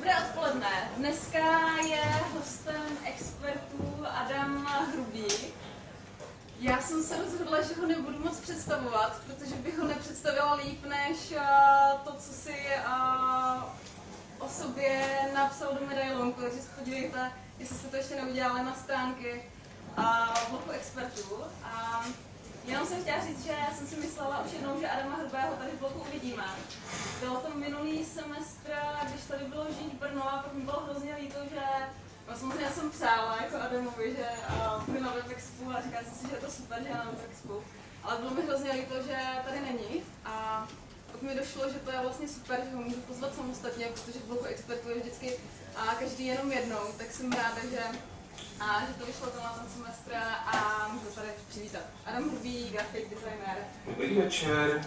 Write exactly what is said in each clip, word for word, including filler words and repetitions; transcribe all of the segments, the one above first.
Dobré odpoledne. Dneska je hostem expertů Adam Hrubý. Já jsem se rozhodla, že ho nebudu moc představovat, protože bych ho nepředstavila líp než uh, to, co si uh, o sobě napsal do medailonku. Takže se podívejte, jestli jste to ještě neudělali, na stránky uh, bloku expertů. A jenom jsem chtěla říct, že jsem si myslela už jednou, že Adama Hrubého tady v bloku uvidíme. Bylo to minulý semestr, když tady bylo žít Brno, a pak mi bylo hrozně líto, že no, samozřejmě jsem psala jako Adamovi, že uh, na WebExpu a říkala jsem si, že je to super, že je na WebExpu. Ale bylo mi hrozně líto, že tady není. A pak mi došlo, že to je vlastně super, že ho můžu pozvat samostatně, protože v bloku expertů je vždycky a každý jenom jednou, tak jsem ráda, že a že to vyšlo tenhle ten semestr a můžu tady přivítat. Adam Hrubý, grafik designer. Dobrý večer.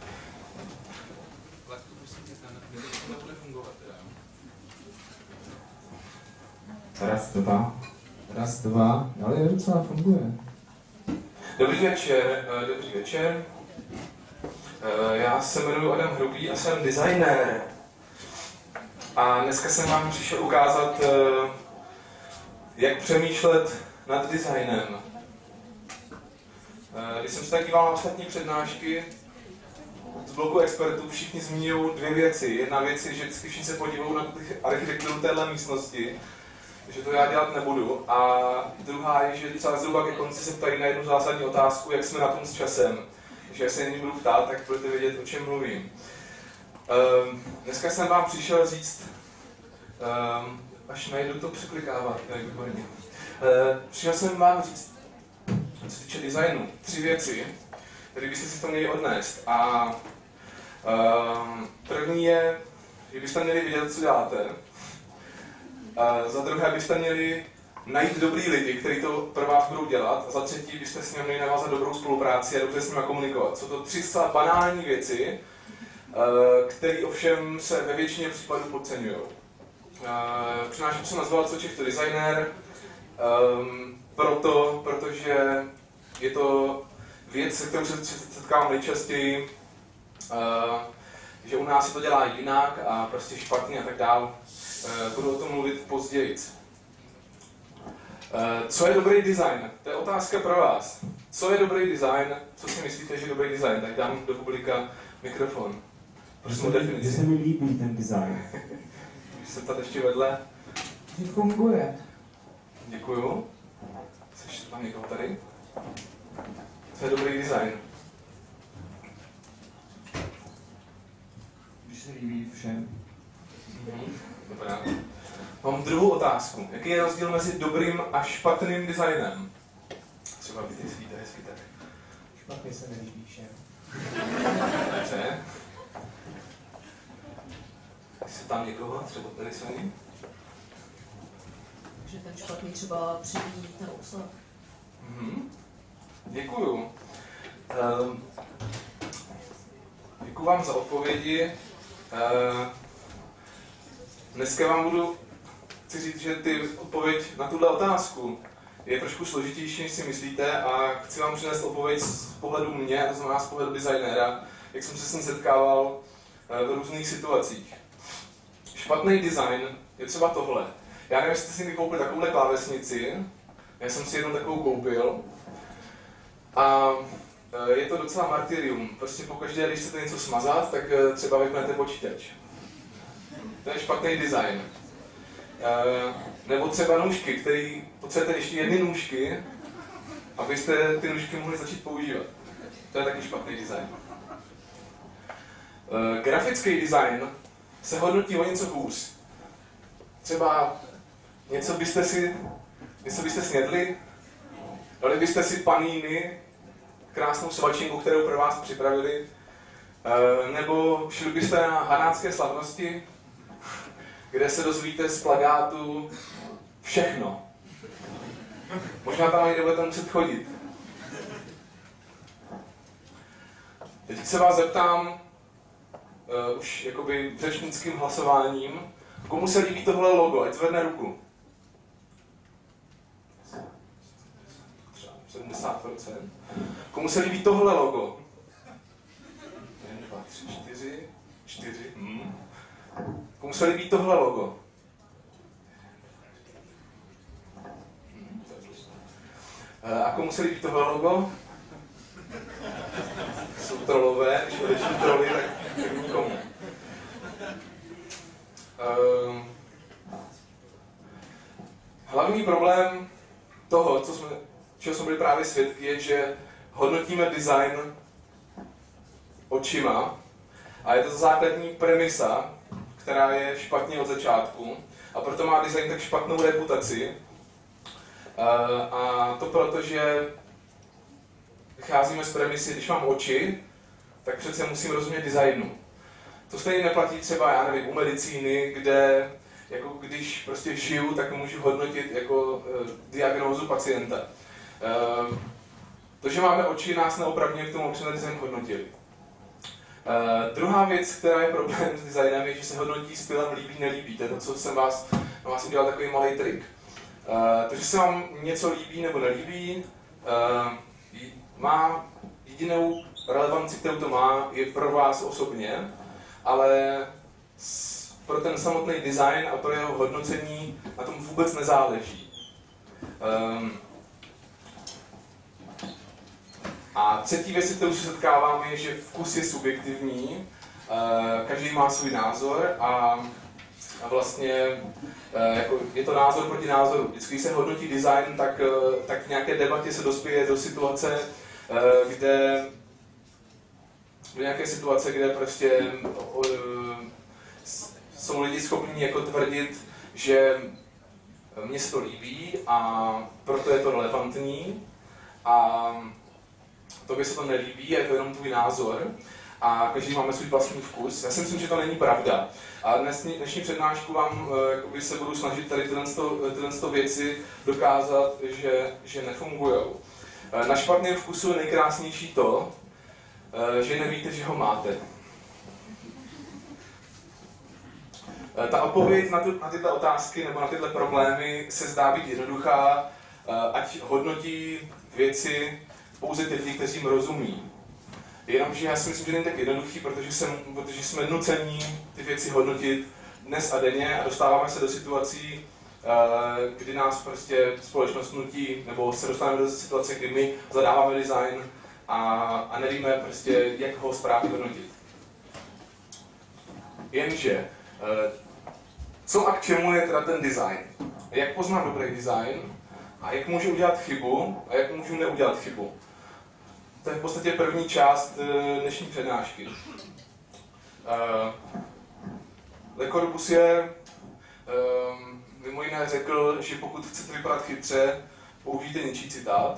Nebude fungovat, teda. Raz, dva. Raz, dva. Ale je docela funguje. Dobrý večer, dobrý večer. Já se jmenuji Adam Hrubý a jsem designér. A dneska jsem vám přišel ukázat, jak přemýšlet nad designem. Když jsem se tak díval na ostatní přednášky z bloku expertů, všichni zmíňují dvě věci. Jedna věc je, že všichni se podívají na architekturu téhle místnosti, že to já dělat nebudu. A druhá je, že třeba zhruba ke konci se ptají na jednu zásadní otázku, jak jsme na tom s časem. Takže jak se nyní budu ptát, tak budete vědět, o čem mluvím. Dneska jsem vám přišel říct, až najdu to překlikávat, tak výborně. Přišel jsem vám říct, co se týče designu, tři věci, které byste si to měli odnést. A um, první je, že byste měli vědět, co děláte. A za druhé byste měli najít dobrý lidi, kteří to pro vás budou dělat. A za třetí byste s nimi měli navázat dobrou spolupráci a dobře s nimi komunikovat. Jsou to tři zcela banální věci, které ovšem se ve většině případů podceňují. Přináším se nazval co Čech to designer, um, proto, protože je to věc, se kterou se setkávám nejčastěji, uh, že u nás se to dělá jinak a prostě špatně a tak dál. Uh, budu o tom mluvit později. Uh, co je dobrý design? To je otázka pro vás. Co je dobrý design? Co si myslíte, že je dobrý design? Tak dám do publika mikrofon. Prosím o definici. Mně se mi líbí ten design. Když se tady ještě vedle. Že funguje. Děkuju. Chceš tam někoho tady? Co je dobrý design? Když se líbí všem. Mhm. Dobrá. Mám druhou otázku. Jaký je rozdíl mezi dobrým a špatným designem? Třeba by ty svíte hezky tak. Špatně se nelíbí všem. Dobře. Jestli tam někoho, třeba tady sami? Že ten špatný třeba přivíjí ten obsah. Mhm. Děkuju. Um, děkuju vám za odpovědi. Uh, dneska vám budu, chci říct, že ty odpověď na tuhle otázku je trošku složitější, než si myslíte, a chci vám přinést odpověď z pohledu mě, to znamená z pohledu designéra, jak jsem se s ním setkával uh, v různých situacích. Špatný design je třeba tohle. Já nevím, jestli jste si koupili takovouhle klávesnici, já jsem si jednou takovou koupil. A je to docela martyrium. Prostě pokaždé, když chcete něco smazat, tak třeba vypnete počítač. To je špatný design. Nebo třeba nůžky, který potřebujete ještě jedny nůžky, abyste ty nůžky mohli začít používat. To je taky špatný design. Grafický design se hodnotí o něco hůř. Třeba něco byste si, něco byste snědli, dali byste si paníny, krásnou svačinku, kterou pro vás připravili, nebo šli byste na hanácké slavnosti, kde se dozvíte z plakátu všechno. Možná tam ani nebudete muset chodit. Teď se vás zeptám, uh, už jakoby řečnickým hlasováním, komu se líbí tohle logo, ať zvedne ruku. sedmdesát procent. Komu se líbí tohle logo? jeden, dva, tři, čtyři, čtyři. Hmm. Komu se líbí tohle logo? A komu se líbí tohle logo? Jsou trolové, když odešli troly, tak, tak nikomu. Um, hlavní problém toho, co jsme, čeho jsme byli právě svědky, je, že hodnotíme design očima a je to základní premisa, která je špatně od začátku a proto má design tak špatnou reputaci. Uh, a to proto, že vycházíme z premisy, když mám oči, tak přece musím rozumět designu. To stejně neplatí třeba, já nevím, u medicíny, kde jako když prostě žiju, tak můžu hodnotit jako uh, diagnózu pacienta. Uh, to, že máme oči, nás neopravňuje k tomu, aby jsme design hodnotili. Uh, druhá věc, která je problém s designem, je, že se hodnotí stylem líbí, nelíbí. To je to, co jsem vás, no, vás udělal takový malý trik. Uh, to, že se vám něco líbí nebo nelíbí, uh, má jedinou relevanci, kterou to má, je pro vás osobně, ale pro ten samotný design a pro jeho hodnocení na tom vůbec nezáleží. Um, a třetí věc, kterou se setkáváme, je, že vkus je subjektivní, uh, každý má svůj názor a, a vlastně uh, jako je to názor proti názoru. Vždycky, když se hodnotí design, tak, uh, tak v nějaké debatě se dospěje do situace, uh, kde do nějaké situace, kde prostě uh, jsou lidi schopní jako tvrdit, že mně se to líbí a proto je to relevantní a tobě se to nelíbí a je to jenom tvůj názor a každý máme svůj vlastní vkus. Já si myslím, že to není pravda. A dnesní, dnešní přednášku vám uh, se budu snažit tady tyhle, tyhle věci dokázat, že, že nefungují. Uh, na špatném vkusu je nejkrásnější to, uh, že nevíte, že ho máte. Ta odpověď na, tu, na tyhle otázky nebo na tyhle problémy se zdá být jednoduchá, ať hodnotí věci pouze ty lidi, kteří jim rozumí. Jenomže já si myslím, že není tak jednoduchý, protože, jsem, protože jsme nuceni ty věci hodnotit dnes a denně a dostáváme se do situací, kdy nás prostě společnost nutí, nebo se dostáváme do situace, kdy my zadáváme design a, a nevíme prostě, jak ho správně hodnotit. Jenže co a k čemu je teda ten design? Jak poznám dobrý design a jak můžu udělat chybu a jak můžu neudělat chybu? To je v podstatě první část dnešní přednášky. Le Corbusier mimo jiné řekl, že pokud chcete vypadat chytře, použijte něčí citát.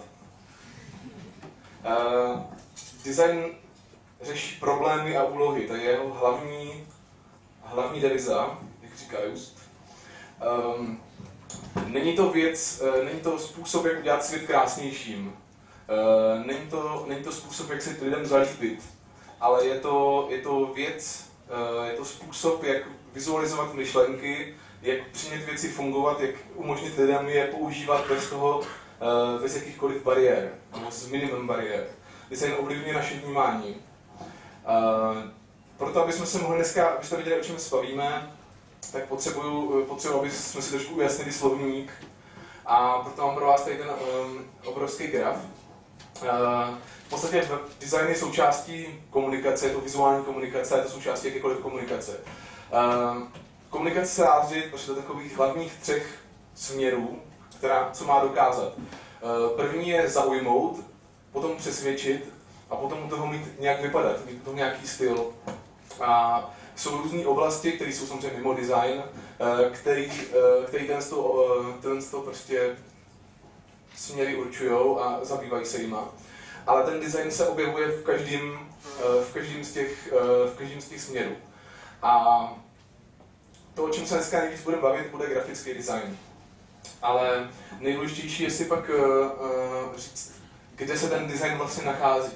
Design řeší problémy a úlohy, to je jeho hlavní, hlavní deviza, jak říká Just. Um, není to věc, uh, není to způsob, jak udělat svět krásnějším. Uh, není, to, není to způsob, jak se lidem zalíbit, ale je to, je to věc, uh, je to způsob, jak vizualizovat myšlenky, jak přimět věci fungovat, jak umožnit lidem je používat bez toho, uh, bez jakýchkoliv bariér, nebo s minimum bariér. Design ovlivňuje naše vnímání. Uh, proto, aby jsme se mohli dneska, abyste viděli, o čem se bavíme, tak potřebuju, potřebuji, aby jsme si trošku ujasnili slovník. A proto mám pro vás tady ten um, obrovský graf. Uh, v podstatě design je součástí komunikace, je to vizuální komunikace, je to součástí jakékoliv komunikace. Uh, komunikace se dá rozdělit do takových hlavních třech směrů, která, co má dokázat. Uh, první je zaujmout, potom přesvědčit a potom u toho mít nějak vypadat, mít toho nějaký styl. A jsou různé oblasti, které jsou samozřejmě mimo design, který, který ten to prostě směry určují a zabývají se jima. Ale ten design se objevuje v každém, v každém z těch, v každém z těch směrů. A to, o čem se dneska nejvíc budeme bavit, bude grafický design. Ale nejdůležitější je si pak říct, kde se ten design vlastně nachází.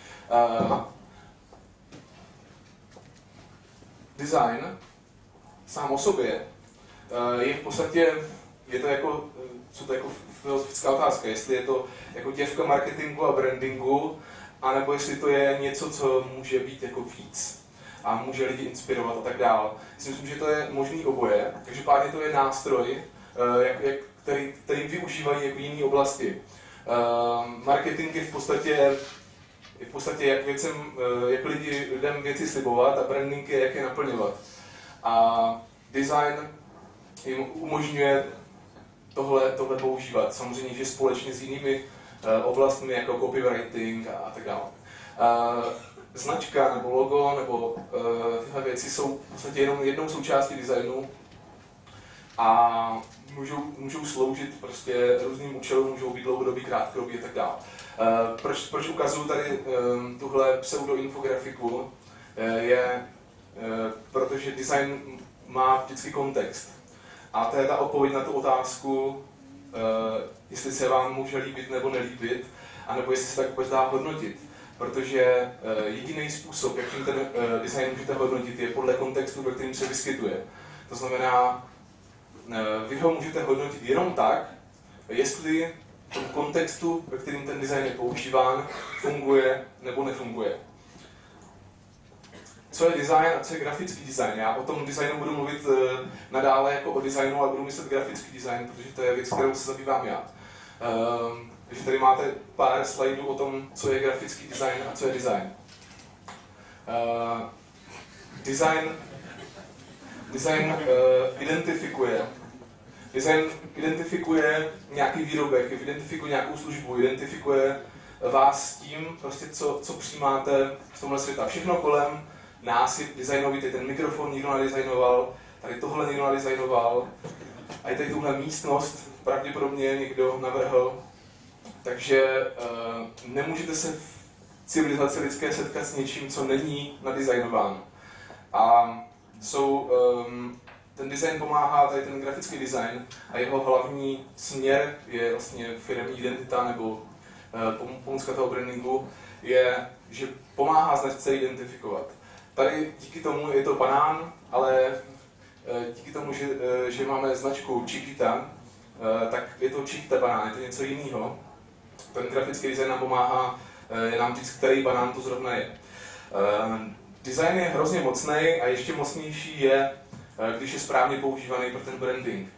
Design sám o sobě je v podstatě, je to jako, co to jako filozofická otázka, jestli je to jako děvka marketingu a brandingu, anebo jestli to je něco, co může být jako víc a může lidi inspirovat a tak dále. Myslím, že to je možný oboje, takže pádně to je nástroj, jak, jak, který, který využívají jako jiné oblasti. marketing je v podstatě, je v podstatě jak, věcem, jak lidi, lidem věci slibovat a branding je jak je naplňovat. A design jim umožňuje tohle, tohle používat. Samozřejmě, že společně s jinými oblastmi jako copywriting a tak dále. Značka nebo logo nebo uh, tyhle věci jsou v podstatě jenom jednou součástí designu a můžou, můžou sloužit prostě různým účelům, můžou být dlouhodobý, krátkodobý a tak dále. Uh, proč, proč ukazuju tady um, tuhle pseudoinfografiku uh, je, uh, protože design má vždycky kontext. A to je ta odpověď na tu otázku, uh, jestli se vám může líbit nebo nelíbit, anebo jestli se tak vůbec dá hodnotit. Protože uh, jediný způsob, jakým ten uh, design můžete hodnotit, je podle kontextu, ve kterém se vyskytuje. To znamená, uh, vy ho můžete hodnotit jenom tak, jestli v tom kontextu, ve kterém ten design je používán, funguje nebo nefunguje. Co je design a co je grafický design? Já o tom designu budu mluvit uh, nadále jako o designu, ale budu myslet grafický design, protože to je věc, kterou se zabývám já. Uh, Takže tady máte pár slajdů o tom, co je grafický design a co je design. Uh, design design uh, identifikuje. Design identifikuje nějaký výrobek, identifikuje nějakou službu, identifikuje vás s tím, prostě co, co přijímáte z tomhle světa. Všechno kolem nás je designový, ten mikrofon nikdo nadizajnoval, tady tohle někdo nadizajnoval, a i tady tuhle místnost pravděpodobně někdo navrhl. Takže uh, nemůžete se v civilizaci lidské setkat s něčím, co není nadizajnováno. A jsou, um, ten design pomáhá, tady ten grafický design, a jeho hlavní směr je vlastně firemní identita nebo uh, pomůcka toho brandingu, je, že pomáhá značce identifikovat. Tady díky tomu je to banán, ale uh, díky tomu, že, uh, že máme značku Chiquita, uh, tak je to Chiquita banán, je to něco jiného. Ten grafický design nám pomáhá je nám říct, který banán to zrovna je. Design je hrozně mocný a ještě mocnější je, když je správně používaný pro ten branding.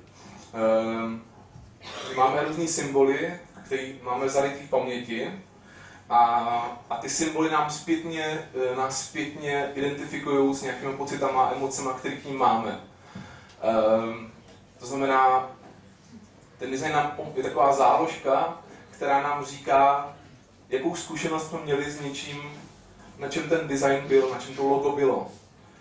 Máme různý symboly, které máme zarytý v paměti, a, a ty symboly nám zpětně, nás zpětně identifikují s nějakými pocitama a emocema, které k ním máme. To znamená, ten design nám je taková záložka, která nám říká, jakou zkušenost jsme měli s něčím, na čem ten design byl, na čem to logo bylo.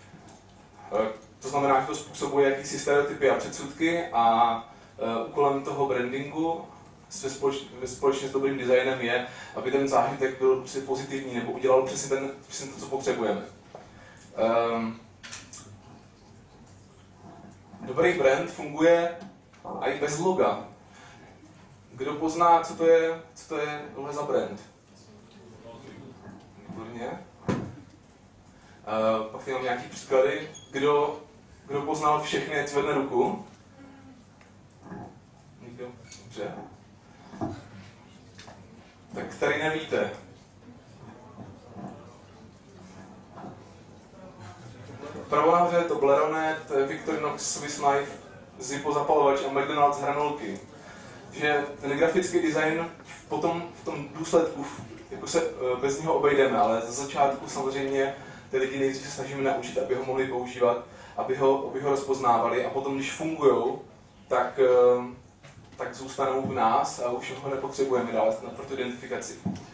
To znamená, že to způsobuje jakýsi stereotypy a předsudky, a úkolem toho brandingu společně s dobrým designem je, aby ten zážitek byl pozitivní nebo udělal přesně, ten, přesně to, co potřebujeme. Dobrý brand funguje i bez loga. Kdo pozná, co to je, co to je tohle za brand? Výborně. Uh, pak tady mám nějaký příklady. Kdo, kdo poznal všechny, ať zvedne ruku? Nikdo? Dobře. Tak tady nevíte. Vpravo nahoře je Toblerone, to je Victorinox Swiss Knife, Zippo zapalovač a McDonald's hranolky. Že ten grafický design potom v tom důsledku jako se bez něho obejdeme, ale za začátku samozřejmě ty lidi nejdřív se snažíme naučit, aby ho mohli používat, aby ho, aby ho rozpoznávali, a potom, když fungují, tak, tak zůstanou v nás a už ho nepotřebujeme dále pro tu identifikaci.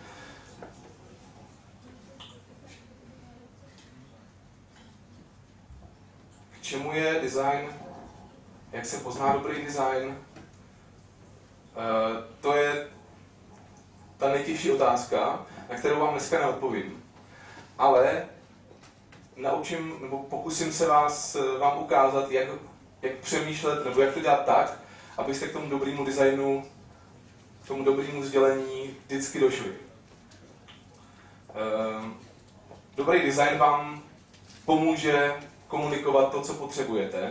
K čemu je design? Jak se pozná dobrý design? Uh, to je ta nejtěžší otázka, na kterou vám dneska neodpovím. Ale naučím, nebo pokusím se vás, vám ukázat, jak, jak přemýšlet, nebo jak to dělat tak, abyste k tomu dobrému designu, k tomu dobrému sdělení vždycky došli. Uh, dobrý design vám pomůže komunikovat to, co potřebujete.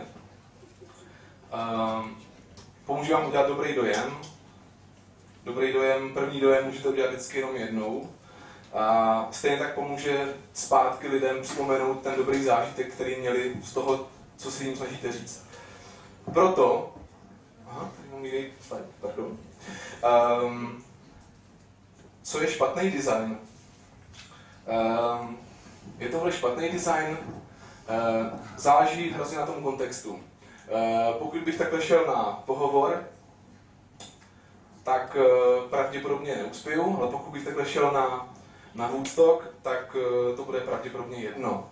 Uh, pomůže vám udělat dobrý dojem. Dobrý dojem, první dojem můžete udělat vždycky jenom jednou. A stejně tak pomůže zpátky lidem připomenout ten dobrý zážitek, který měli z toho, co si jim snažíte říct. Proto, aha, tady mám jiný slide, pardon. Um, co je špatný design? Um, je tohle špatný design? Uh, záleží hrozně na tom kontextu. Uh, pokud bych takhle šel na pohovor, tak uh, pravděpodobně neuspěju, ale pokud bych takhle šel na, na Woodstock, tak uh, to bude pravděpodobně jedno.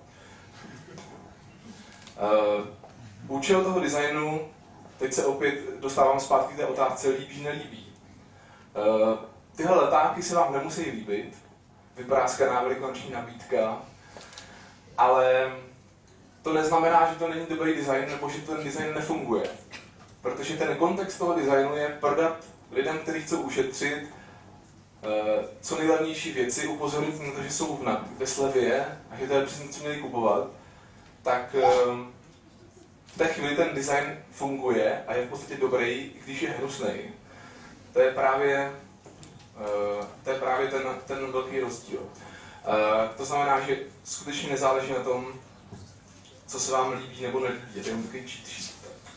Uh, účel toho designu, teď se opět dostávám zpátky k té otázce líbí, nelíbí. Uh, tyhle letáky se vám nemusí líbit, vypráskaná velikonoční nabídka, ale to neznamená, že to není dobrý design nebo že ten design nefunguje. Protože ten kontext toho designu je prodat lidem, kteří chcou ušetřit uh, co nejlevnější věci, upozornit na to, že jsou v, ve slevě a že to je přesně, co měli kupovat, tak uh, v té chvíli ten design funguje a je v podstatě dobrý, i když je hnusný. To je právě, uh, to je právě ten, ten velký rozdíl. Uh, to znamená, že skutečně nezáleží na tom, co se vám líbí nebo nelíbí. Je to jen takový cheat sheet.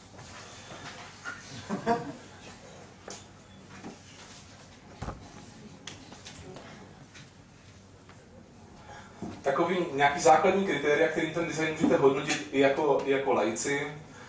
Takový nějaký základní kritéria, kterým ten design můžete hodnotit i jako, i jako laici,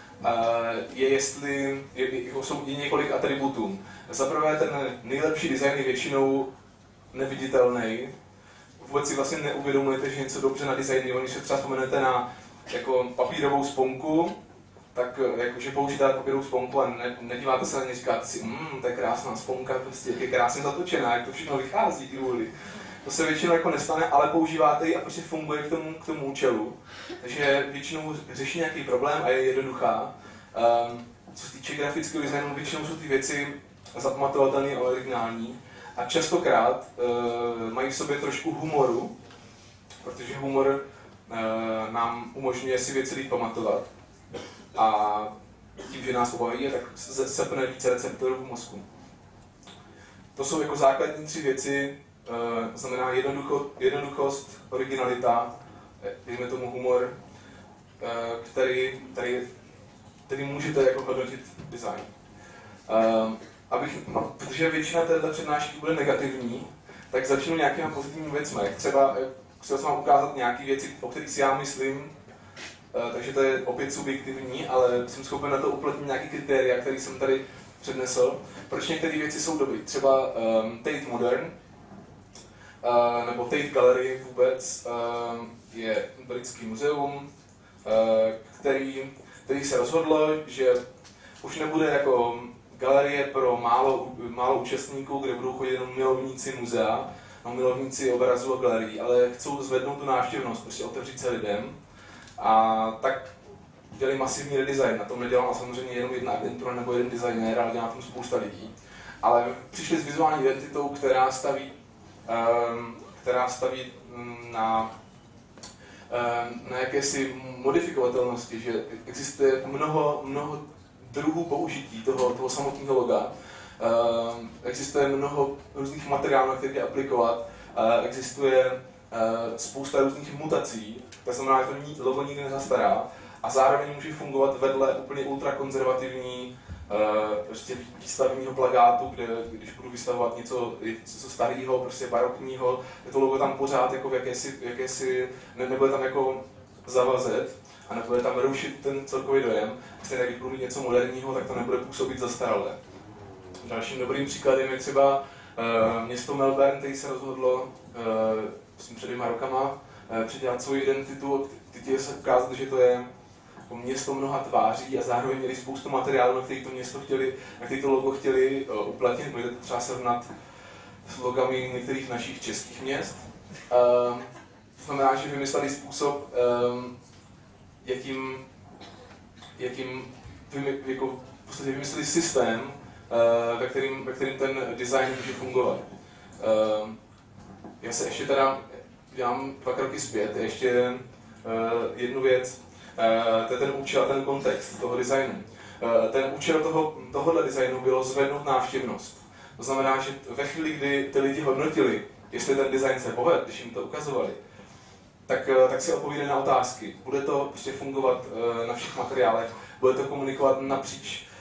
je jestli je, je, jsou i několik atributů. Za prvé, ten nejlepší design je většinou neviditelný. Vůbec si vlastně neuvědomujete, že něco dobře nadizajnuje. Když se třeba vzpomenete na jako papírovou sponku, tak jakože používáte papírovou sponku a ne, nedíváte se na ně, říkáte si, mmm, to je krásná sponka, prostě, jak je krásně zatočená, jak to všechno vychází, ty vůli. To se většinou jako nestane, ale používáte ji a prostě funguje k tomu, k tomu účelu. Takže většinou řeší nějaký problém a je jednoduchá. Um, co se týče grafického designu, většinou jsou ty věci zapamatovatelné a originální. A častokrát uh, mají v sobě trošku humoru, protože humor uh, nám umožňuje si věci líp pamatovat. A tím, že nás pobaví, tak sepne více receptorů v mozku. To jsou jako základní tři věci, uh, znamená jednoducho, jednoduchost, originalita, dejme tomu humor, uh, který, který, který můžete jako hodnotit design. Uh, abych, no, protože většina této přednášky bude negativní, tak začnu nějakými pozitivními věcmi. Třeba chtěl jsem vám ukázat nějaké věci, o kterých si já myslím, uh, takže to je opět subjektivní, ale jsem schopen na to uplatnit nějaké kritéria, které jsem tady přednesl. Proč některé věci jsou dobré? Třeba um, Tate Modern, uh, nebo Tate Gallery vůbec, uh, je britský muzeum, uh, který, který se rozhodlo, že už nebude jako galerie pro málo, málo účastníků, kde budou chodit jenom milovníci muzea, no milovníci obrazu a galerií, ale chcou zvednout tu návštěvnost, prostě otevřít se lidem. A tak dělali masivní redesign. Na tom nedělala samozřejmě jenom jedna agentura nebo jeden designér, ale dělá tam spousta lidí. Ale přišli s vizuální identitou, která staví, um, která staví na, um, na jakési modifikovatelnosti, že existuje mnoho, mnoho druhů použití toho, toho samotného loga. Um, existuje mnoho různých materiálů, na které jde aplikovat. Uh, existuje uh, spousta různých mutací, to znamená, že to logo nikdy nezastará. A zároveň může fungovat vedle úplně ultrakonzervativní uh, prostě výstavního plakátu, kde když budu vystavovat něco, něco starého, prostě barokního, je to logo tam pořád jako v jakési, jakési ne, nebude tam jako zavazet a nebude tam rušit ten celkový dojem. Stejně když budu něco moderního, tak to nebude působit zastaralé. Dalším dobrým příkladem je třeba uh, město Melbourne, který se rozhodlo uh, před dvěma rokama uh, přidělat svou identitu, chtěli se ukázat, že to je město mnoha tváří a zároveň měli spoustu materiálů, na který to město chtěli, na který to logo chtěli uh, uplatnit. Můžete to třeba srovnat s logami některých našich českých měst. Uh, to znamená, že vymysleli způsob, um, jakým, jakým vymy, jako v podstatě vymysleli systém, uh, ve, kterým, ve kterým ten design může fungovat. Uh, já se ještě teda dělám dva kroky zpět, ještě uh, jednu věc. Uh, to je ten účel a ten kontext toho designu. Uh, ten účel toho, tohohle designu bylo zvednout návštěvnost. To znamená, že ve chvíli, kdy ty lidi hodnotili, jestli ten design se povedl, když jim to ukazovali, tak, uh, tak si odpovídali na otázky. Bude to prostě fungovat uh, na všech materiálech, bude to komunikovat napříč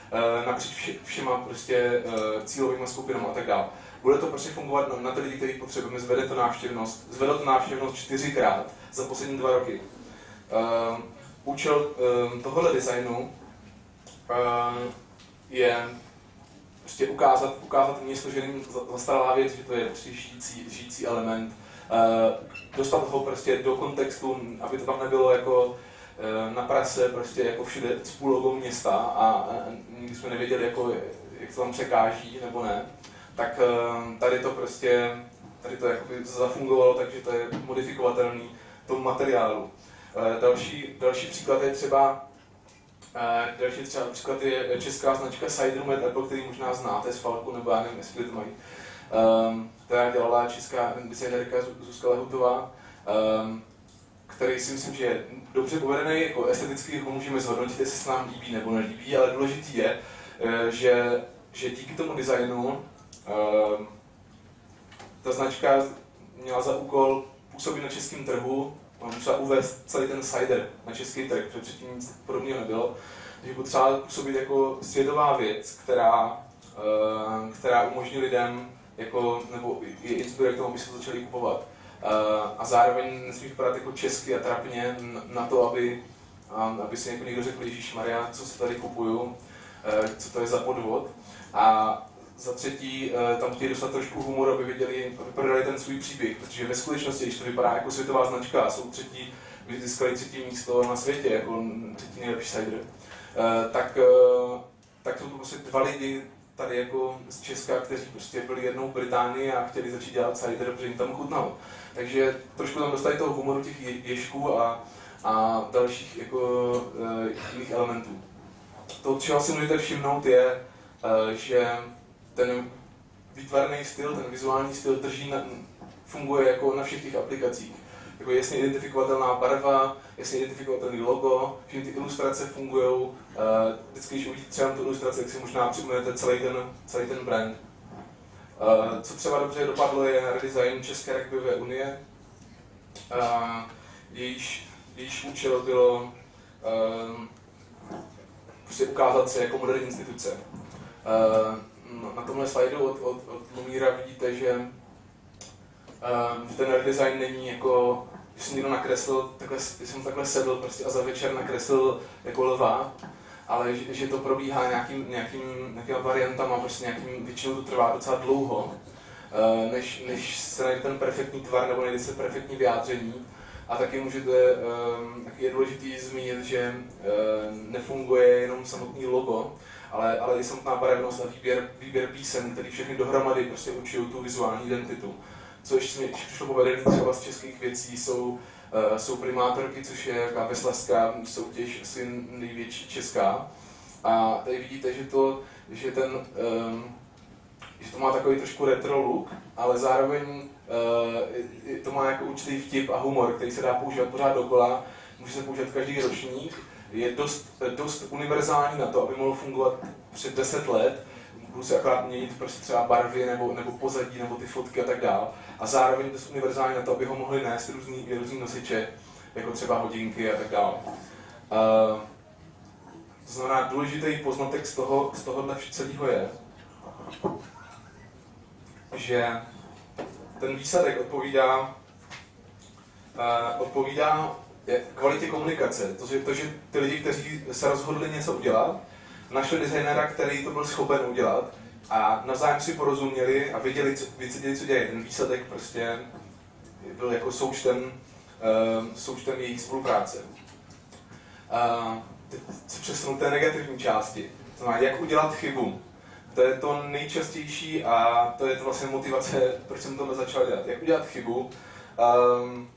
uh, napříč vši, všema prostě uh, cílovými skupinami a tak dále. Bude to prostě fungovat na, na ty lidi, který potřebujeme, zvede to návštěvnost, zvedlo to návštěvnost čtyřikrát za poslední dva roky. Uh, účel uh, tohohle designu uh, je prostě ukázat, ukázat město, že není zastaralá věc, že to je prostě žijící, žijící element. Uh, dostat ho prostě do kontextu, aby to tam nebylo jako uh, na prase, prostě jako všude s půlogou města a, a nikdy jsme nevěděli, jako, jak to tam překáží nebo ne. Tak uh, tady to prostě, tady to jakoby zafungovalo, takže to je modifikovatelný tomu materiálu. Uh, další, další příklad je třeba Uh, další třeba příklad je česká značka Cider Med Apple, který možná znáte z Falku, nebo já nevím, jestli to mají. Um, která dělala česká designérka Zuzka Lehutová, um, který si myslím, že je dobře povedený, jako esteticky ho můžeme zhodnotit, jestli se nám líbí nebo nelíbí, ale důležitý je, uh, že, že díky tomu designu uh, ta značka měla za úkol působit na českém trhu, musela uvést celý ten cider na český trh, protože předtím nic podobného nebylo. Takže potřeba působit jako světová věc, která, uh, která umožní lidem, jako, nebo je inspiruje k tomu, aby se to začali kupovat. Uh, a zároveň nesmí vypadat jako česky a trapně na to, aby, um, aby si jako někdo řekl, Ježišmarja, co se tady kupuju, uh, co to je za podvod. A za třetí, tam chtějí dostat trošku humoru, aby viděli, aby prodali ten svůj příběh, protože ve skutečnosti, když to vypadá jako světová značka a jsou třetí, získali třetí místo na světě, jako třetí nejlepší cider, tak, tak jsou to prostě dva lidi tady jako z Česka, kteří prostě byli jednou v Británii a chtěli začít dělat cider, protože jim tam chutnalo. Takže trošku tam dostali toho humoru těch ježků a, a dalších jako jiných elementů. To, čeho si můžete všimnout, je, že ten výtvarný styl, ten vizuální styl drží na, funguje jako na všech těch aplikacích. Jako jasně identifikovatelná barva, jasně identifikovatelný logo, všechny ty ilustrace fungují. Uh, vždycky, když uvidíte třeba tu ilustraci, tak si možná připomenete celý ten, celý ten brand. Uh, co třeba dobře dopadlo, je redesign České rugbyové unie. Uh, jejíž, jejíž účel bylo uh, prostě ukázat se jako moderní instituce. Uh, Na tomhle slajdu od, od, od Lumíra vidíte, že um, ten redesign není jako, když jsem někdo nakreslil, takhle, když jsem takhle sedl prostě a za večer nakreslil jako lva, ale že, že to probíhá nějakým, nějakým, nějakým variantama, prostě nějakým, většinou to trvá docela dlouho, uh, než, než se najde ten perfektní tvar nebo najde se perfektní vyjádření. A taky můžete, um, taky je důležitý zmínit, že uh, nefunguje jenom samotný logo, ale, ale i samotná barevnost a výběr, výběr písem, který všechny dohromady prostě určují tu vizuální identitu. Co ještě mi přišlo povedený třeba z českých věcí, jsou, uh, jsou primátorky, což je jaká veslavská soutěž, asi největší česká. A tady vidíte, že to, že ten, um, že to má takový trošku retro look, ale zároveň uh, to má jako určitý vtip a humor, který se dá používat pořád dokola, může se používat každý ročník. Je dost, dost univerzální na to, aby mohl fungovat před deset let. Budu se akorát měnit prostě třeba barvy nebo, nebo pozadí nebo ty fotky a tak dál. A zároveň dost univerzální na to, aby ho mohli nést různý, různý nosiče, jako třeba hodinky a tak dále. Uh, to znamená, důležitý poznatek z toho, z tohohle celého je, že ten výsledek odpovídá, uh, odpovídá kvalitě komunikace. To, že, to, že ty lidi, kteří se rozhodli něco udělat, našli designéra, který to byl schopen udělat a navzájem si porozuměli a věděli, co, věděli, co dělají. Ten výsledek prostě byl jako součtem, uh, součtem jejich spolupráce. Uh, teď se přesunu té negativní části. To znamená, jak udělat chybu. To je to nejčastější a to je to vlastně motivace, proč jsem tohle začal dělat. Jak udělat chybu. Um,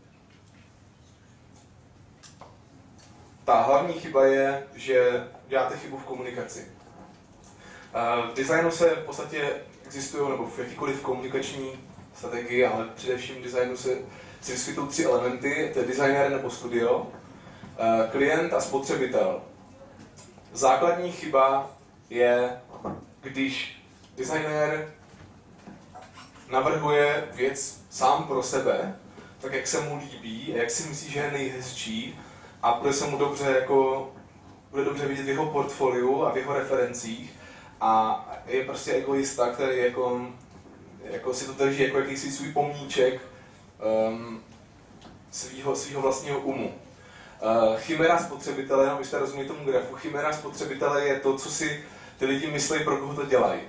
Ta hlavní chyba je, že děláte chybu v komunikaci. V designu se v podstatě existují, nebo v jakýkoliv komunikační strategii, ale především v designu se, se vyskytují tři elementy, to je designer nebo studio, klient a spotřebitel. Základní chyba je, když designér navrhuje věc sám pro sebe, tak jak se mu líbí a jak si myslí, že je nejhezčí, a bude se mu dobře jako bude dobře vidět v jeho portfoliu a v jeho referencích a je prostě egoista, který jako, jako si to drží jako jakýsi svůj pomníček um, svýho, svýho vlastního umu. Uh, chimera spotřebitele, no, byste rozuměli tomu grafu, chimera spotřebitele je to, co si ty lidi myslí, pro koho to dělají.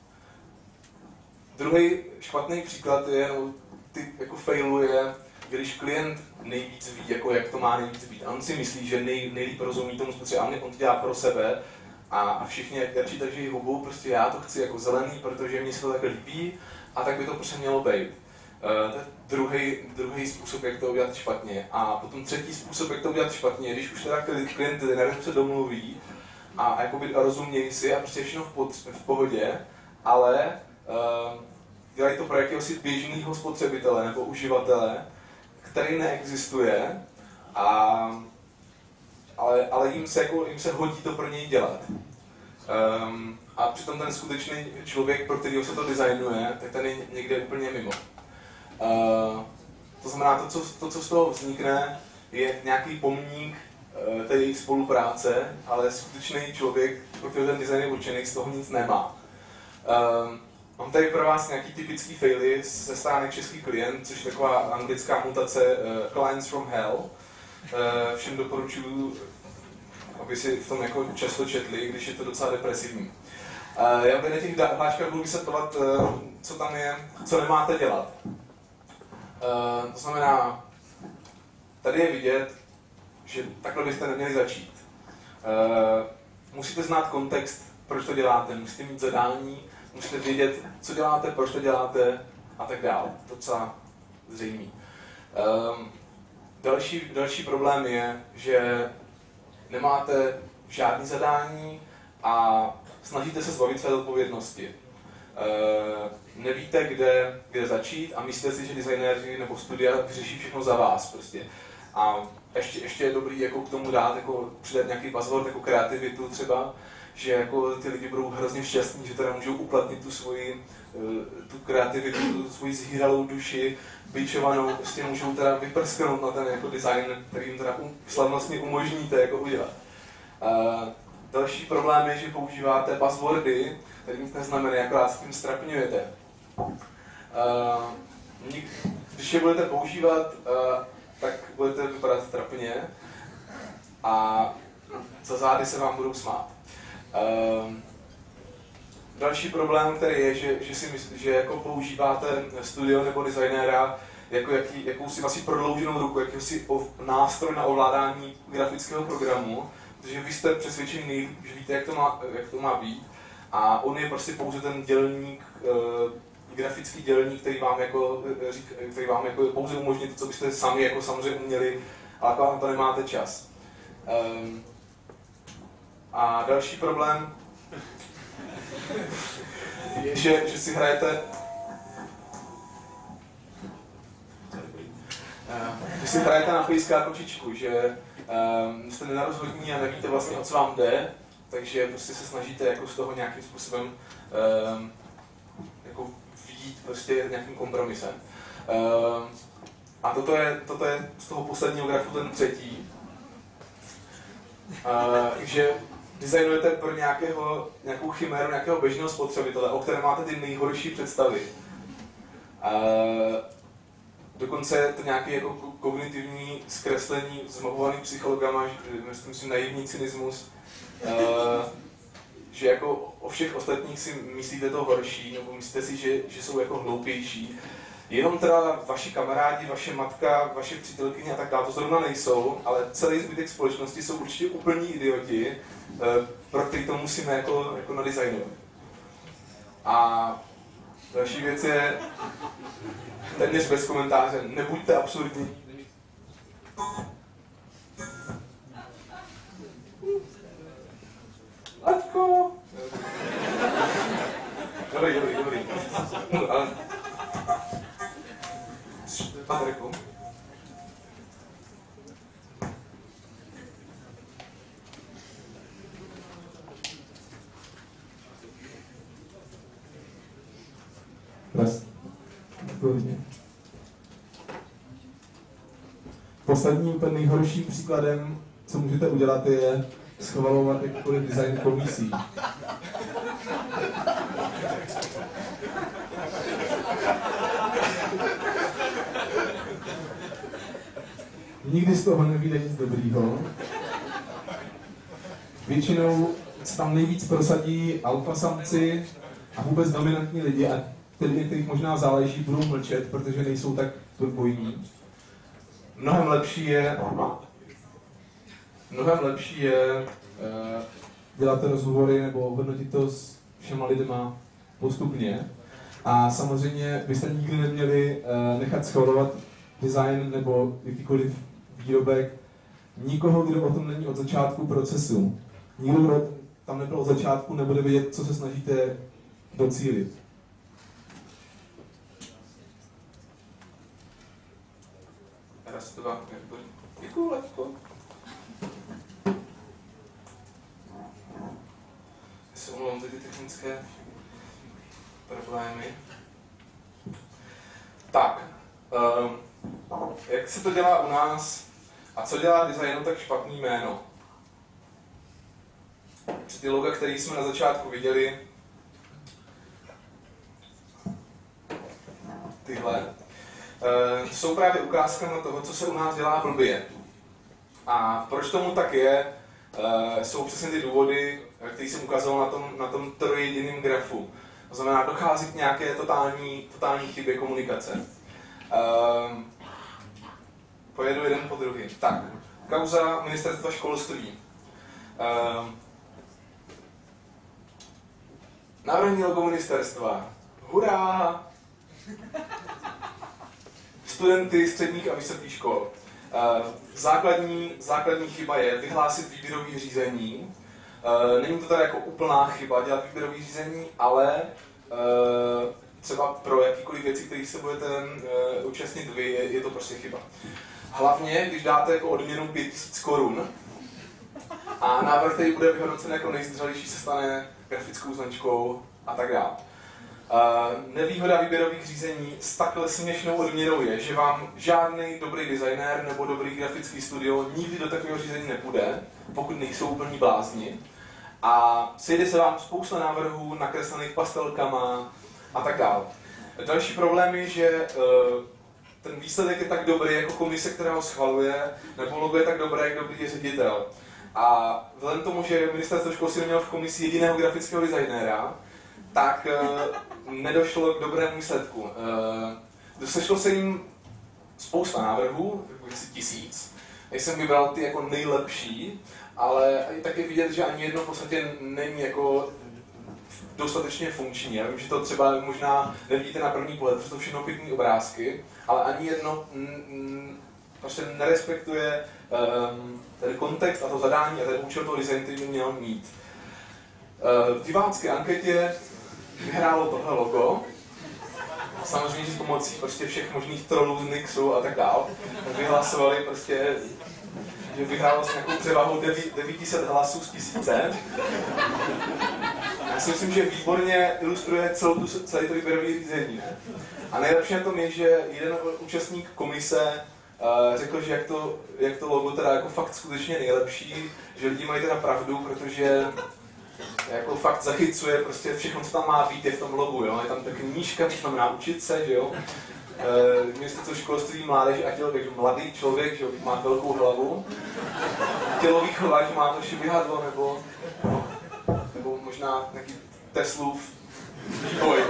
Druhý špatný příklad je, no, ty jako failuje, když klient nejvíc ví, jako jak to má nejvíc být. A on si myslí, že nej, nejlíp rozumí tomu spotřebiteli, on to dělá pro sebe a, a všichni jak radši drží hubu, prostě já to chci jako zelený, protože mě se to tak líbí a tak by to prostě mělo být. Uh, to je druhý, druhý způsob, jak to udělat špatně. A potom třetí způsob, jak to udělat špatně, když už teda klient se domluví a, a jakoby rozumějí si a prostě všechno v, pod, v pohodě, ale uh, dělají to pro jakéhosi běžného spotřebitele nebo uživatele, který neexistuje, a, ale, ale jim, se jako, jim se hodí to pro něj dělat. Um, a přitom ten skutečný člověk, pro kterého se to designuje, tak ten je někde úplně mimo. Uh, to znamená, to co, to, co z toho vznikne, je nějaký pomník uh, té jejich spolupráce, ale skutečný člověk, pro kterého ten design je určený, z toho nic nemá. Uh, mám tady pro vás nějaký typický faily ze stránek Český klient, což je taková anglická mutace uh, Clients from Hell. Uh, všem doporučuji, aby si v tom jako často četli, když je to docela depresivní. Uh, já bych na těch hláškách budu vysvětlovat, uh, co tam je, co nemáte dělat. Uh, to znamená, tady je vidět, že takhle byste neměli začít. Uh, musíte znát kontext, proč to děláte, musíte mít zadání, musíte vědět, co děláte, proč to děláte a tak dále. To docela zřejmý. Uh, další, další problém je, že nemáte žádný zadání a snažíte se zbavit své odpovědnosti. Uh, nevíte, kde, kde začít a myslíte si, že designéři nebo studia vyřeší všechno za vás prostě. A ještě, ještě je dobrý jako k tomu dát, jako přidat nějaký buzzword, jako kreativitu třeba, že jako ty lidi budou hrozně šťastní, že teda můžou uplatnit tu svoji tu kreativitu, tu svoji zhýralou duši, bičovanou, prostě můžou teda vyprsknout na ten jako design, který jim teda slavnostně umožníte jako udělat. Uh, další problém je, že používáte buzzwordy, které nic neznamená, akorát s tím strapňujete. Uh, když je budete používat, uh, tak budete vypadat trapně a za zády se vám budou smát. Uh, další problém, který je, že, že si myslí, že jako používáte studio nebo designéra jako jaký, jakousi vlastně prodlouženou ruku, jakýsi nástroj na ovládání grafického programu, protože vy jste přesvědčený, že víte, jak to má, jak to má být, a on je prostě pouze ten dělník, uh, grafický dělník, který vám jako, který vám jako pouze umožní to, co byste sami jako samozřejmě uměli, ale jako na to nemáte čas. Um, a další problém je, že, že si hrajete uh, že si hrajete na pejská kočičku, že um, jste nenarozhodní a nevíte vlastně, o co vám jde, takže prostě se snažíte jako z toho nějakým způsobem um, jako vyjít prostě nějakým kompromisem. Um, a toto je, toto je z toho posledního grafu ten třetí, uh, že designujete pro nějakého, nějakou chiméru, nějakého běžného spotřebitele, o kterém máte ty nejhorší představy. Uh, dokonce je to nějaký jako kognitivní zkreslení zmapovaný psychologama, myslím, naivní cynismus, uh, že jako o všech ostatních si myslíte to horší, nebo myslíte si, že, že jsou jako hloupější. Jenom teda vaši kamarádi, vaše matka, vaše přítelkyně a tak dále, to zrovna nejsou, ale celý zbytek společnosti jsou určitě úplní idioti, pro který to musíme jako, jako nadizajnovat. A další věc je téměř bez komentáře, nebuďte absurdní. Aťko! Dobrý, dobrý, dobrý. No, ale... Patriku. Posledním, ten nejhorším příkladem, co můžete udělat, je schvalovat jakýkoliv design komisí. Nikdy z toho nevyjde nic dobrýho. Většinou se tam nejvíc prosadí alfasamci a vůbec dominantní lidi, a ty lidi, kterých možná záleží, budou mlčet, protože nejsou tak bojní. Mnohem lepší je, mnohem lepší je uh, dělat rozhovory nebo hodnotit to s všema lidma postupně. A samozřejmě byste nikdy neměli uh, nechat schvalovat design nebo jakýkoliv výrobek nikoho, kdo o tom není od začátku procesu. Nikdo, kdo tam nebyl od začátku, nebude vědět, co se snažíte docílit. Raz, dva, děkuju, Levko. Já se omlouvám za ty technické problémy. Tak, um, jak se to dělá u nás a co dělá designu tak špatný jméno? Ty loga, které jsme na začátku viděli, tyhle, uh, jsou právě ukázkami toho, co se u nás dělá blbě. A proč tomu tak je, uh, jsou přesně ty důvody, které jsem ukazoval na tom, na tom trojjediném grafu. To znamená, dochází k nějaké totální, totální chybě komunikace. Uh, pojedu jeden po druhý. Tak, kauza ministerstva školství. Uh, Návrhní logo ministerstva. Hurá! Studenty středních a vysokých škol. Základní, základní chyba je vyhlásit výběrové řízení. Není to teda jako úplná chyba dělat výběrové řízení, ale třeba pro jakýkoliv věci, které se budete účastnit vy, je, je to prostě chyba. Hlavně, když dáte jako odměnu pět tisíc korun a návrh, který bude vyhodnocen jako nejzdřelejší, se stane grafickou značkou a tak dále. Uh, nevýhoda výběrových řízení s takhle směšnou odměnou je, že vám žádný dobrý designér nebo dobrý grafický studio nikdy do takového řízení nepůjde, pokud nejsou úplní blázni. A sejde se vám spousta návrhů nakreslených pastelkama a tak dále. Další problém je, že uh, ten výsledek je tak dobrý jako komise, která ho schvaluje, nebo logo je tak dobré, jak dobrý je ředitel. A vzhledem k tomu, že ministerstvo školství nemělo v komisi jediného grafického designéra, tak uh, nedošlo k dobrému výsledku. Uh, sešlo se jim spousta návrhů, asi tisíc. Já jsem vybral ty jako nejlepší, ale tak je vidět, že ani jedno v podstatě není jako dostatečně funkční. Já vím, že to třeba možná nevidíte na první pohled, protože to všechno pěkný obrázky, ale ani jedno mm, prostě nerespektuje um, ten kontext a to zadání a ten účel toho designu, který by měl mít. Uh, v divácké anketě vyhrálo tohle logo. Samozřejmě, že s pomocí prostě všech možných trollů z Nixu a tak dál. Vyhlasovali prostě, že vyhrálo s nějakou převahou devět set hlasů z tisíce. Já si myslím, že výborně ilustruje celou tu, celé to výběrové řízení. Ne? A nejlepší na tom je, že jeden účastník komise uh, řekl, že jak to, jak to logo teda jako fakt skutečně nejlepší, že lidi mají teda pravdu, protože jako fakt zachycuje prostě všechno, co tam má být, je v tom logu, jo? Je tam taky knížka, to znamená učit se, že jo? E, Ministerstvo školství, mládeže a tělo, takže mladý člověk, že jo, má velkou hlavu. Tělový chování má to šibihadlo, nebo, no, nebo možná nějaký Teslův vývoj.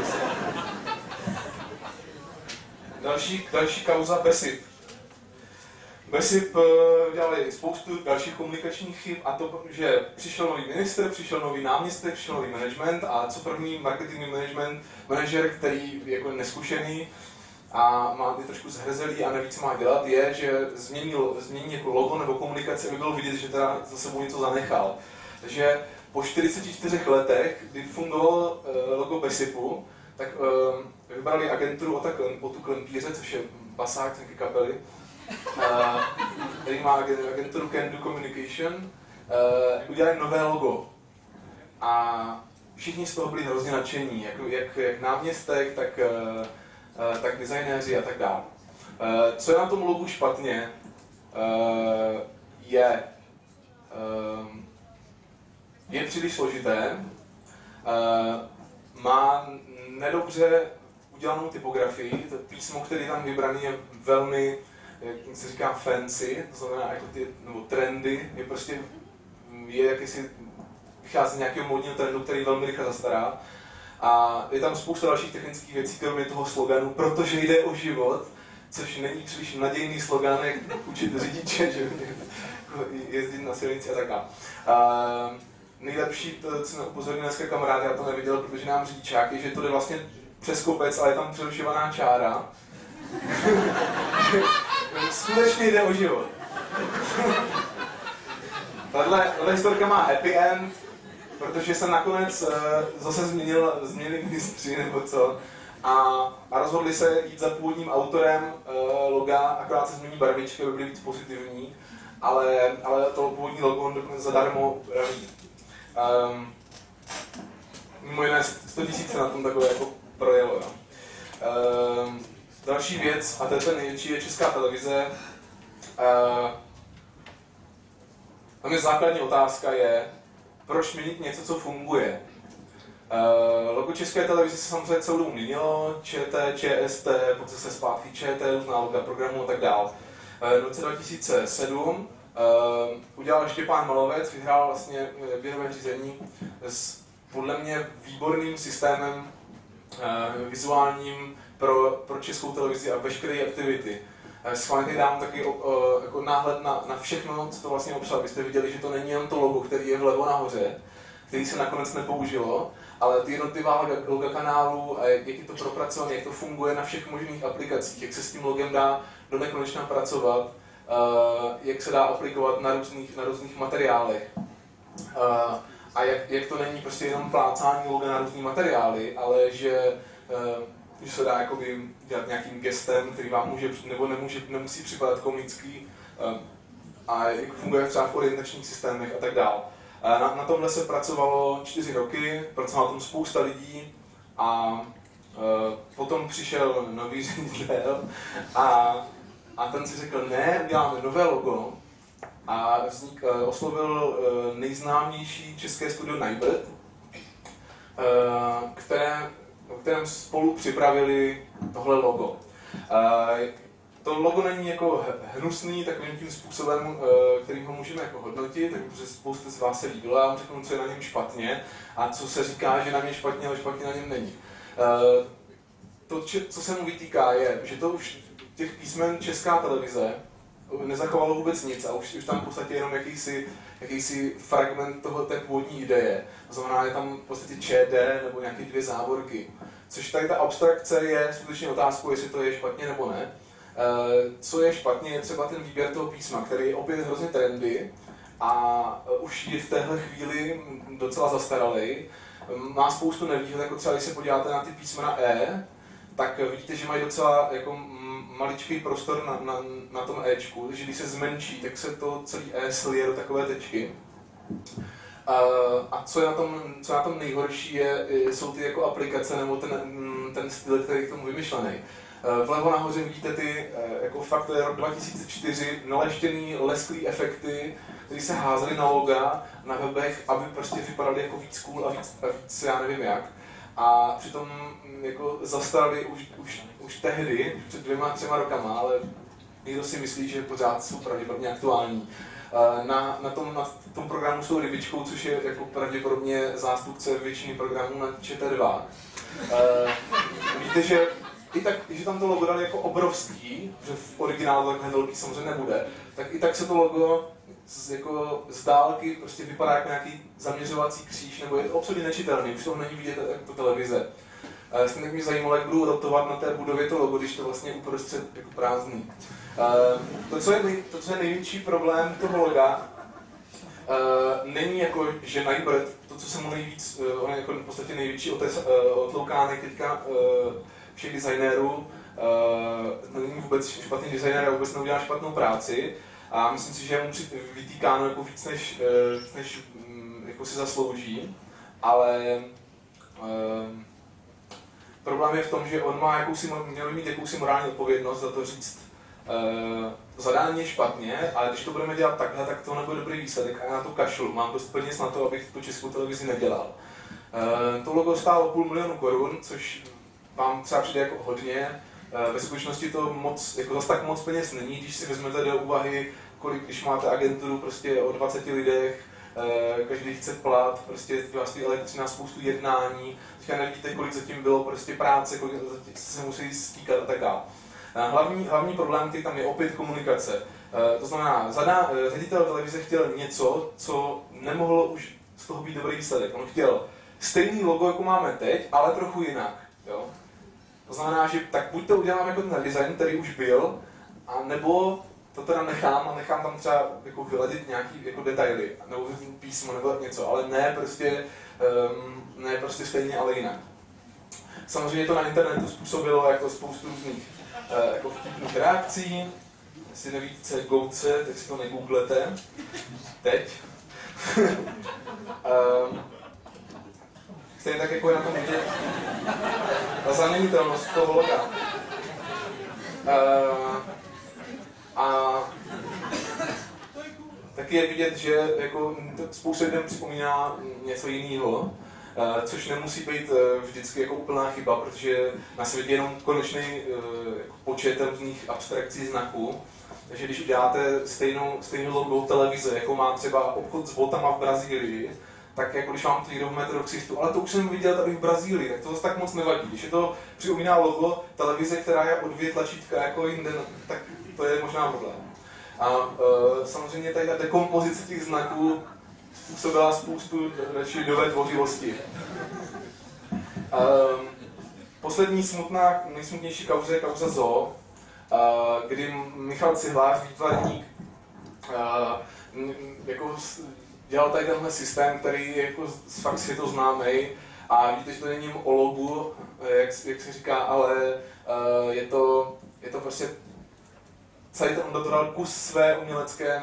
Další, další kauza Besip. Besip dělali spoustu dalších komunikačních chyb a to, že přišel nový ministr, přišel nový náměstek, přišel nový management a co první marketingový management, manažer, který je jako neskušený a má ty trošku zhrzelý a neví, co má dělat, je, že změnil, změní jako logo nebo komunikaci, aby bylo vidět, že teda za sebou něco zanechal. Takže po čtyřiceti čtyřech letech, kdy fungovalo logo Besipu, tak vybrali agenturu o tu Klempíře, což je basák nějaké kapely, Uh, který má agenturu Can Do Communication, uh, udělali nové logo. A všichni z toho byli hrozně nadšení, jak, jak, jak náměstek, tak, uh, uh, tak designéři a tak dále. Uh, co je na tom logu špatně, uh, je, uh, je příliš složité, uh, má nedobře udělanou typografii, to písmo, které tam vybrané, je velmi, jak se říká, fancy, to znamená jako ty, nebo trendy, je prostě, je jakýsi, vychází z nějakého módního trendu, který velmi rychle zastará. A je tam spousta dalších technických věcí, kromě toho sloganu, protože jde o život, což není příliš nadějný slogan, jak učit řidiče, že jezdit na silnici a tak dále. Uh, nejlepší, to, co mě upozornil dneska kamarád, já to neviděl, protože nám řidičák, je, že to jde vlastně přes kopec, ale je tam přerušovaná čára. Skutečně jde o život. Tahle historka má happy end, protože se nakonec uh, zase změnil, změnili ministři nebo co. A, a rozhodli se jít za původním autorem uh, loga, akorát se změní barvičky, aby byly víc pozitivní, ale, ale to původní logo on dokonce zadarmo raví. Um, mimo jiné sto tisíc na tom takové jako projelo. Jo. Um, další věc, a to je ten největší, je Česká televize. Uh, tam je základní otázka je, proč měnit něco, co funguje. Uh, logo České televize se samozřejmě celou dobu měnilo, ČT, ČST, potom se zpátky ČT, různá loga programů a tak dále. Uh, v roce dva tisíce sedm uh, udělal Štěpán Malovec, vyhrál vlastně výběrové řízení s podle mě výborným systémem uh, vizuálním pro, pro Českou televizi a veškeré aktivity. Uh, schválně tady dám taky uh, jako náhled na, na všechno, co to vlastně obsahuje. Byste viděli, že to není jen to logo, který je vlevo nahoře, který se nakonec nepoužilo, ale ty jednotlivá loga kanálu a jak je to propracované, jak to funguje na všech možných aplikacích, jak se s tím logem dá do nekonečna pracovat, uh, jak se dá aplikovat na různých, na různých materiálech. Uh, a jak, jak to není prostě jenom plácání loga na různý materiály, ale že, uh, že se dá jakoby dělat nějakým gestem, který vám může nebo nemůže, nemusí připadat komický, uh, a jak funguje třeba v orientačních systémech a tak dále. Na, na tomhle se pracovalo čtyři roky, pracovalo na tom spousta lidí a uh, potom přišel nový ředitel a, a ten si řekl, ne, uděláme nové logo a vznik, uh, oslovil uh, nejznámější české studio Nybird, uh, které, kterém spolu připravili tohle logo. Uh, To logo není jako hnusný takovým tím způsobem, kterým ho můžeme jako hodnotit, takže spousta z vás se líbilo, já vám řeknu, co je na něm špatně a co se říká, že na něm špatně, ale špatně na něm není. To, co se mu vytýká, je, že to už těch písmen Česká televize nezachovalo vůbec nic a už, už tam v podstatě jenom jakýsi, jakýsi fragment toho té původní ideje. To znamená, je tam v podstatě ČD nebo nějaké dvě závorky. Což tady ta abstrakce je skutečně otázkou, jestli to je špatně nebo ne. Co je špatně, je třeba ten výběr toho písma, který je opět hrozně trendy a už je v téhle chvíli docela zastaralý. Má spoustu nevýhod, jako třeba když se podíváte na ty písmena E, tak vidíte, že mají docela jako maličký prostor na, na, na tom Ečku, takže když se zmenší, tak se to celé E slije do takové tečky. A co je na tom, co je na tom nejhorší, je, jsou ty jako aplikace nebo ten, ten styl, který je k tomu vymyšlený. Vlevo nahoře vidíte ty, jako fakt to je rok dva tisíce čtyři, naleštěný lesklý efekty, které se házely na loga, na webech, aby prostě vypadaly jako víc cool a víc, a víc já nevím jak. A přitom jako zastarali už, už, už tehdy, už před dvěma, třema rokama, ale někdo si myslí, že pořád jsou pravděpodobně aktuální. Na, na, tom, na tom programu s tou rybičkou, což je jako pravděpodobně zástupce většiny programů na ČT dva. Víte, že i tak, že tam to logo dali jako obrovský, že v originálu takhle velký samozřejmě nebude, tak i tak se to logo z, jako z dálky prostě vypadá jako nějaký zaměřovací kříž, nebo je to absolutně nečitelný, už to není vidět jako televize. Stejně tak mě zajímalo, jak budu rotovat na té budově to logo, když to vlastně uprostřed jako prázdný. To, co je, nej, to, co je největší problém toho loga, není jako, že Nybird, to, co se mu nejvíc, on je jako v podstatě největší otloukánek teďka všech designérů, to není vůbec špatný designér a vůbec neudělá špatnou práci a myslím si, že je mu vytýkáno jako víc, než, víc, než jako si zaslouží, ale um, problém je v tom, že on má jakousi, měl mít jakousi morální odpovědnost za to říct, uh, zadání je špatně, ale když to budeme dělat takhle, tak to nebude dobrý výsledek a já na to kašlu. Mám dost peněz na to, abych tu Českou televizi nedělal. Uh, to logo stálo půl milionu korun, což vám třeba přijde jako hodně. Uh, ve skutečnosti to moc, jako zase tak moc peněz není, když si vezmete do úvahy, kolik, když máte agenturu prostě o dvaceti lidech, uh, každý chce plat, prostě vlastně elektřina, spoustu jednání, teďka nevíte, kolik zatím bylo prostě práce, kolik zatím se musí stýkat a tak dále. Hlavní, hlavní problém, který tam je opět komunikace. To znamená, zadá, ředitel televize chtěl něco, co nemohlo už z toho být dobrý výsledek. On chtěl stejný logo, jako máme teď, ale trochu jinak. Jo? To znamená, že tak buď to udělám jako ten design, který už byl, a nebo to teda nechám a nechám tam třeba jako vyladit nějaký jako detaily, nebo písmo, nebo něco, ale ne prostě, um, ne prostě stejně, ale jinak. Samozřejmě to na internetu způsobilo jako spoustu různých uh, jako vtipných reakcí. Jestli nevíte, co je Goatse, tak si to negooglete. Teď. um, Stejně tak jako je na tom vidět ta zaměnitelnost toho loga. Uh, a taky je vidět, že jako spousta lidem připomíná něco jiného, což nemusí být vždycky jako úplná chyba, protože na světě je jenom konečný jako počet různých abstrakcí znaků. Takže když uděláte stejnou, stejnou logo televize, jako má třeba obchod s botama v Brazílii, tak jako když vám to někdo metr do ksichtu, ale to už jsem viděl tady v Brazílii, tak to zase tak moc nevadí. Když je to připomíná logo televize, která je o dvě tlačítka jako jinde, tak to je možná problém. A uh, samozřejmě tady ta dekompozice těch znaků způsobila spoustu lidové tvořivosti. Um, poslední smutná, nejsmutnější kauza je kauza Zoo, uh, kdy Michal Cihlář, výtvarník, uh, jako dělal tady tenhle systém, který je jako fakt světoznámý a víte, že to není o logu, jak, jak se říká, ale uh, je, to, je to prostě celý ten, on do toho dal kus své umělecké,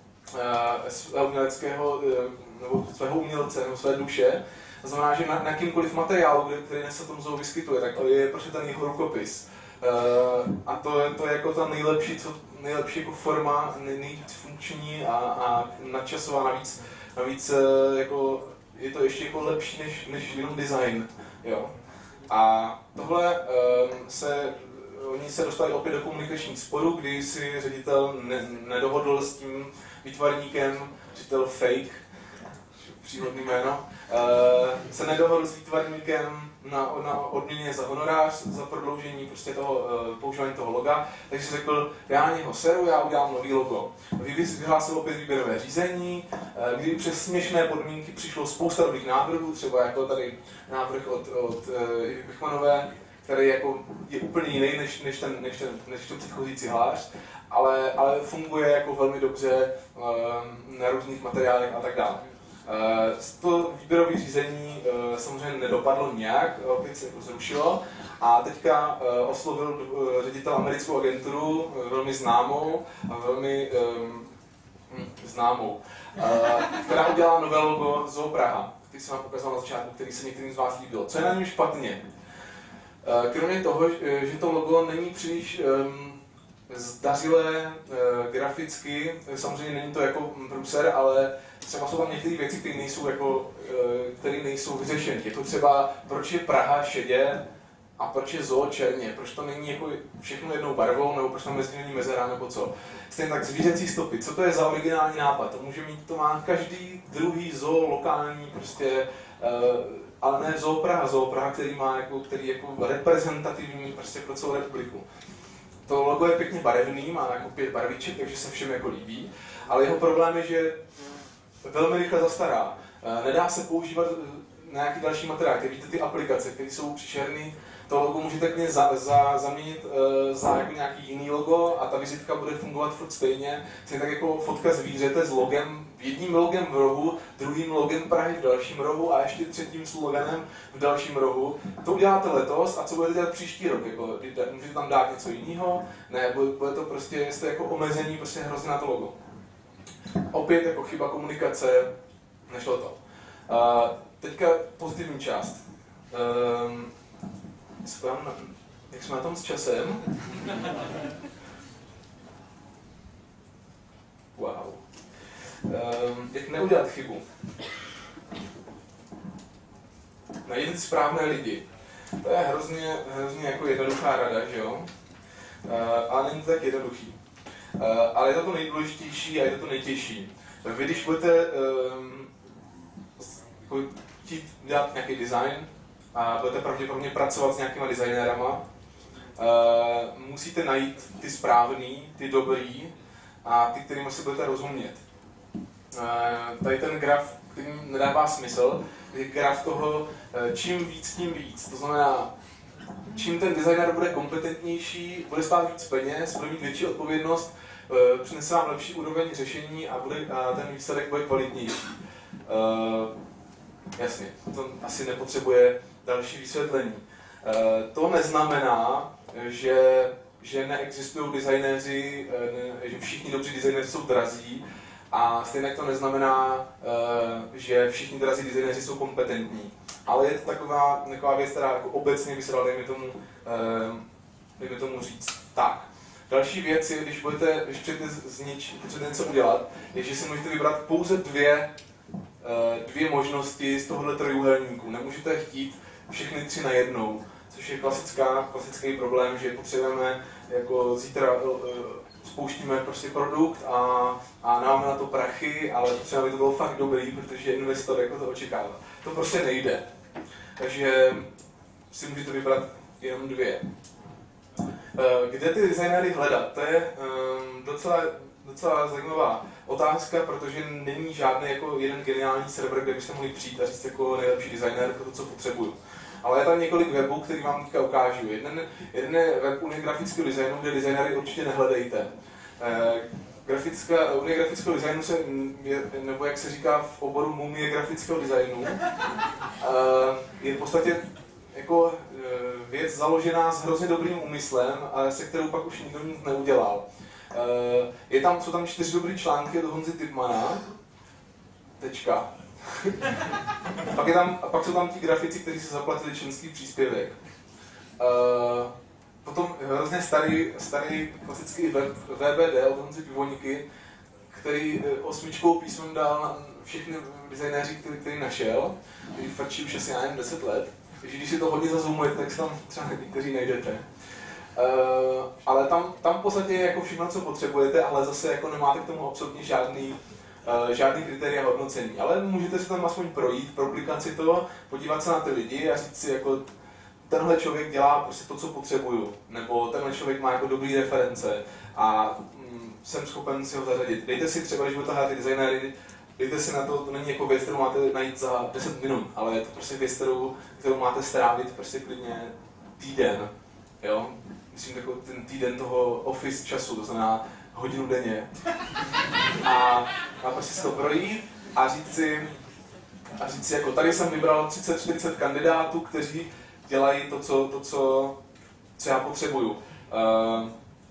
uh, uměleckého, uh, nebo svého umělce, nebo své duše. To znamená, že na, na jakýmkoliv materiálu, který se tom zoo vyskytuje, tak je prostě ten jeho rukopis. Uh, a to je, to je jako ta nejlepší, co, nejlepší jako forma, nej, nejvíc funkční a, a nadčasová, navíc, navíc uh, jako, je to ještě jako lepší než, než jenom design. Jo. A tohle um, se, oni se dostali opět do komunikačních sporů, kdy si ředitel ne, nedohodl s tím výtvarníkem, ředitel Fake, příhodný jméno, uh, se nedohodl s výtvarníkem na, na odměně za honorář, za prodloužení prostě toho, uh, používání toho loga, takže si řekl, já na něho seru, já udělám nový logo. Vyhlásil opět výběrové řízení, uh, kdy přes směšné podmínky přišlo spousta dobrých návrhů, třeba jako tady návrh od, od uh, Ivy Pichmanové, který jako je úplně jiný než, než, ten, než, ten, než ten předchozí Cihlář, ale, ale funguje jako velmi dobře uh, na různých materiálech a tak dále. Uh, to výběrové řízení uh, samozřejmě nedopadlo nějak, opět se jako zrušilo a teďka uh, oslovil uh, ředitel americkou agenturu, uh, velmi známou, uh, velmi um, hm, známou, uh, která udělala nové logo Zoo Praha, který jsem vám ukázal na začátku, který se některým z vás líbilo. Co je na něm špatně? Uh, kromě toho, že to logo není příliš um, zdařilé uh, graficky, samozřejmě není to jako průser, ale třeba jsou tam některé věci, které nejsou, jako, které nejsou vyřešeny. Jako třeba, proč je Praha šedě a proč je Zoo černě, proč to není jako všechno jednou barvou, nebo proč tam mezi nimi mezera, nebo co. Stejně tak zvířecí stopy, co to je za originální nápad, to může mít, to má každý druhý zoo lokální, prostě, ale ne Zoo Praha, Zoo Praha, který má jako, který jako reprezentativní prostě pro celou republiku. To logo je pěkně barevný, má jako pět barviček, takže se všem jako líbí, ale jeho problém je, že velmi rychle zastará. Nedá se používat na nějaký další materiál. Víte ty aplikace, které jsou příšerný, to logo můžete klidně za, za, zaměnit uh, za jako nějaký jiný logo a ta vizitka bude fungovat furt stejně. Stejně tak jako fotka zvířete s logem, jedním logem v rohu, druhým logem Prahy v dalším rohu a ještě třetím sloganem v dalším rohu. To uděláte letos a co budete dělat příští rok? Jako, můžete tam dát něco jiného? Ne, bude, bude to prostě, jste jako omezení prostě hrozně na to logo. Opět jako chyba komunikace, nešlo to. Uh, teďka pozitivní část. Uh, jak jsme na tom s časem? um, jak neudělat chybu. Najděte správné lidi. To je hrozně, hrozně jako jednoduchá rada, že jo? Uh, ale není to tak jednoduchý. Uh, ale je to to nejdůležitější a je to to nejtěžší. Vy, když budete um, chtít dělat nějaký design a budete pravděpodobně pracovat s nějakýma designérama, uh, musíte najít ty správný, ty dobrý a ty, kterým si budete rozumět. Uh, tady ten graf, který nedává smysl, je graf toho, čím víc, tím víc. To znamená, čím ten designer bude kompetentnější, bude stát víc peněz, bude mít větší odpovědnost, přinese vám lepší úroveň řešení a, bude, a ten výsledek bude kvalitnější. Uh, jasně, to asi nepotřebuje další vysvětlení. Uh, to neznamená, že, že neexistují designéři, ne, že všichni dobří designéři jsou drazí, a stejně to neznamená, uh, že všichni drazí designéři jsou kompetentní. Ale je to taková, taková věc, která jako obecně by se dala, dejme tomu, uh, dejme tomu říct tak. Další věc je, když budete, když chcete z nič, chcete něco udělat, je, že si můžete vybrat pouze dvě, uh, dvě možnosti z tohohle trojúhelníku. Nemůžete chtít všechny tři najednou, což je klasická, klasický problém, že potřebujeme jako zítra uh, spouštíme prostě produkt a, a máme na to prachy, ale potřeba by to bylo fakt dobrý, protože investor jako to očekává. To prostě nejde. Takže si můžete vybrat jenom dvě. Kde ty designéry hledat? To je um, docela, docela zajímavá otázka, protože není žádný jako jeden geniální server, kde byste mohli přijít a říct jako nejlepší designér pro to, co potřebuju. Ale je tam několik webů, který vám teďka ukážu. Jeden, jeden je web Unie grafického designu, kde designéry určitě nehledejte. Eh, grafická, Unie grafického designu se, je, nebo jak se říká v oboru mumie grafického designu, eh, je v podstatě jako eh, věc založená s hrozně dobrým úmyslem, ale se kterou pak už nikdo nic neudělal. Eh, je tam, jsou tam čtyři dobré články od Honzy Tipmana. Tečka. pak, je tam, pak jsou tam ti grafici, kteří si zaplatili členský příspěvek. Uh, potom hrozně starý, starý klasický web, V B D od Honzy Pivoníky, který osmičkou písmem dal na všechny designéři, který, který našel, který frčí už asi nevím deset let. Takže když si to hodně zazoomujete, tak se tam třeba někteří najdete. Uh, ale tam, tam v podstatě je jako všechno, co potřebujete, ale zase jako nemáte k tomu absolutně žádný Uh, žádný kritéria hodnocení, ale můžete se tam aspoň projít, proplikat si to, podívat se na ty lidi a říct si jako tenhle člověk dělá prostě to, co potřebuju, nebo tenhle člověk má jako dobrý reference a mm, jsem schopen si ho zařadit. Dejte si třeba, když budete hledat ty designéry, dejte si na to, to není jako věc, kterou máte najít za deset minut, ale je to prostě věc, kterou, kterou máte strávit prostě klidně týden, jo? Myslím jako ten týden toho office času, to znamená hodinu denně. A, a prostě si to projít a říct si, a říct si jako tady jsem vybral třicet čtyřicet kandidátů, kteří dělají to, co, to, co, co já potřebuju. Uh,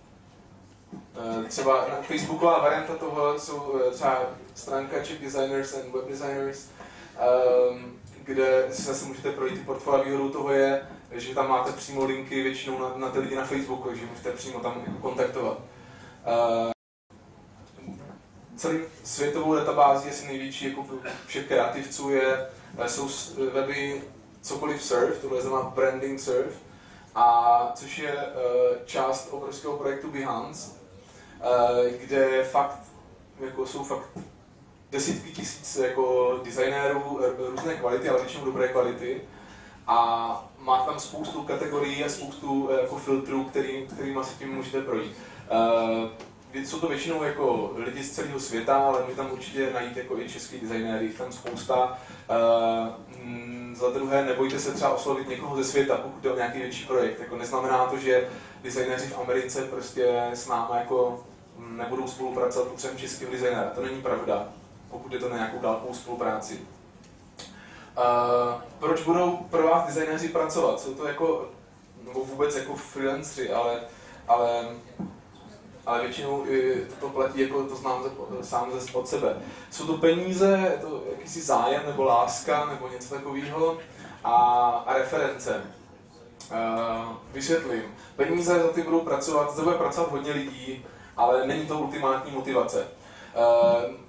uh, třeba facebooková varianta toho jsou třeba stránka Czech Designers and Web Designers, um, kde si zase můžete projít ty portfolia. Výhodou toho je, že tam máte přímo linky většinou na, na ty lidi na Facebooku, takže můžete přímo tam jako kontaktovat. Uh, celý světovou databází asi největší jako všech kreativců je, jsou weby cokoliv surf, tohle znamená branding surf, a což je uh, část obrovského projektu Behance, uh, kde fakt, jako jsou fakt desítky tisíc jako designérů různé kvality, ale většinou dobré kvality. A má tam spoustu kategorií a spoustu uh, jako filtrů, který, kterým asi tím můžete projít. Uh, Jsou to většinou jako lidi z celého světa, ale můžete tam určitě najít jako i český designéry, jich tam spousta. Uh, mm, za druhé, nebojte se třeba oslovit někoho ze světa, pokud je o nějaký větší projekt. Jako neznamená to, že designéři v Americe prostě s námi jako nebudou spolupracovat potřebem českého designéra. To není pravda, pokud je to na nějakou dálkovou spolupráci. Uh, proč budou pro vás designéři pracovat? Jsou to jako, nebo vůbec jako freelanceri, ale, ale ale většinou to platí, jako to znám sám od sebe. Jsou to peníze, je to jakýsi zájem nebo láska nebo něco takového a, a reference. Uh, vysvětlím. Peníze za ty budou pracovat, zde bude pracovat hodně lidí, ale není to ultimátní motivace. Uh,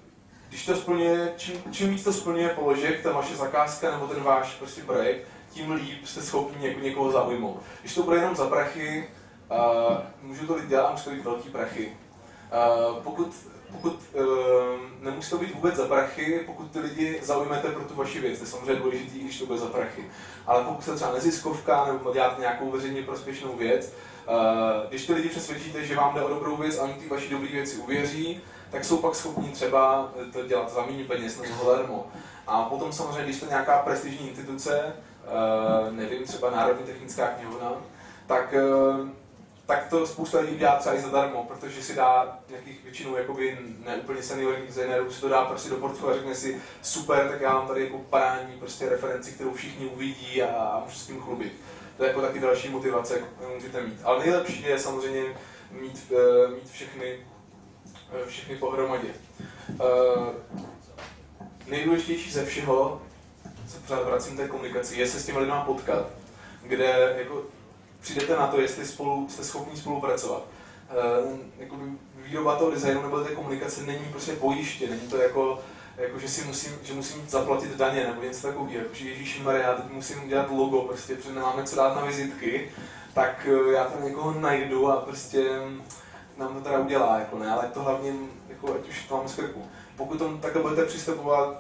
když to splňuje, čím, čím víc to splňuje položek, ta vaše zakázka nebo ten váš prostě projekt, tím líp jste schopni něko, někoho zaujmout. Když to bude jenom za prachy, uh, můžu to dělat a musí to být velký prachy. Uh, pokud pokud uh, nemusí to být vůbec za prachy, pokud ty lidi zaujmete pro tu vaši věc, to je samozřejmě důležitý, když to bude za prachy. Ale pokud se třeba neziskovka nebo děláte nějakou veřejně prospěšnou věc, uh, když ty lidi přesvědčíte, že vám jde o dobrou věc a oni ty vaši dobré věci uvěří, tak jsou pak schopni třeba to dělat za méně peněz nebo zadarmo. A potom samozřejmě, když to je nějaká prestižní instituce, uh, nevím, třeba Národní technická knihovna, tak uh, tak to spousta lidí dělá třeba i zadarmo, protože si dá nějakých většinou jakoby neúplně seniorních designérů, si to dá prostě do portfolia a řekne si super, tak já mám tady jako parádní prostě referenci, kterou všichni uvidí a, a můžu s tím chlubit. To je jako taky další motivace, jak můžete mít. Ale nejlepší je samozřejmě mít, uh, mít všechny, uh, všechny pohromadě. Uh, nejdůležitější ze všeho, se pořád vracím té komunikaci, je se s těmi lidmi potkat, kde jako přijdete na to, jestli spolu, jste schopni spolupracovat. E, jako výroba toho designu nebo té komunikace není prostě bojiště, není to jako, jako že si musím, že musím zaplatit daně nebo něco takového, jako že ježišmarja, já teď musím dělat logo, prostě, protože nemáme co dát na vizitky, tak já tam někoho najdu a prostě nám to teda udělá, jako ne, ale to hlavně, jako, ať už to máme z krku. Pokud to takhle budete přistupovat,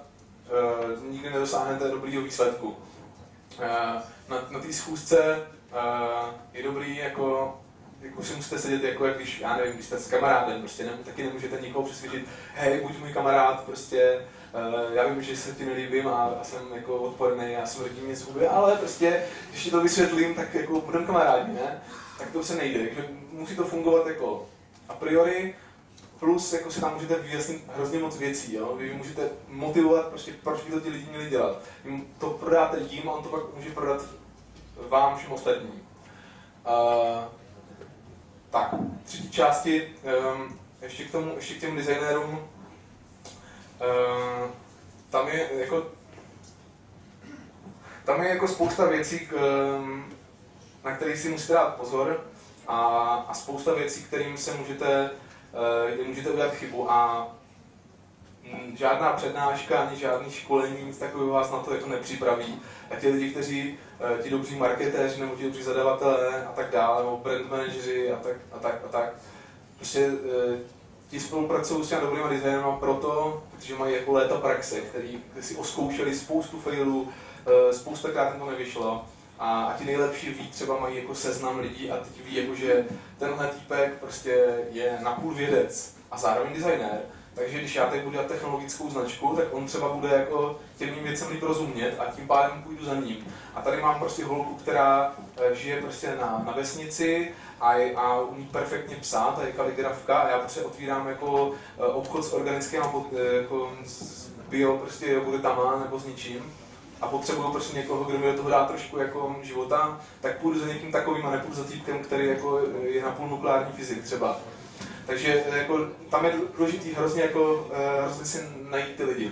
e, nikdy nedosáhnete dobrýho výsledku. E, na na té schůzce Uh, je dobrý, jako, jako si musíte sedět, jako jak když, já nevím, když jste s kamarádem, prostě ne, taky nemůžete nikoho přesvědčit, hej, buď můj kamarád, prostě, uh, já vím, že se ti nelíbím a, a jsem jako odporný, já jsem rodinně svůj, ale prostě, když ti to vysvětlím, tak jako budeme kamarádi, ne? Tak to se nejde, takže musí to fungovat jako a priori, plus jako si tam můžete vyjasnit hrozně moc věcí, jo? Vy můžete motivovat, prostě, proč by to ti lidi měli dělat. Jim to prodáte jim a on to pak může prodat vám všem ostatním. Uh, tak, třetí části, um, ještě, k tomu, ještě k těm designérům, uh, tam je jako tam je jako spousta věcí, k, um, na kterých si musíte dát pozor a, a spousta věcí, kterým se můžete, uh, můžete udělat chybu a m, žádná přednáška ani žádný školení, nic takového vás na to jako nepřipraví. A ti lidi, kteří, ti dobří marketéři nebo ti dobří zadavatelé a tak dále, nebo brand manažeři a tak a tak a tak, prostě ti spolupracují s těmi dobrýma designerama proto, protože mají jako léta praxe, který si oskoušeli spoustu failů, spoustakrát jim to nevyšlo a, a ti nejlepší ví, třeba mají jako seznam lidí a teď ví, jako, že tenhle týpek prostě je napůl vědec a zároveň designér. Takže když já teď budu dělat technologickou značku, tak on třeba bude jako těm mým věcem líp rozumět a tím pádem půjdu za ním. A tady mám prostě holku, která žije prostě na, na vesnici a, je, a umí perfektně psát a je kaligrafka a já prostě otvírám jako obchod s organickým jako s bio prostě jogurtama nebo s ničím a potřebuju prostě někoho, kdo mi do toho dá trošku jako života, tak půjdu za někým takovým a nepůjdu za týpkem, který jako je napůl nukleární fyzik třeba. Takže jako, tam je důležitý hrozně, jako, hrozně si najít ty lidi,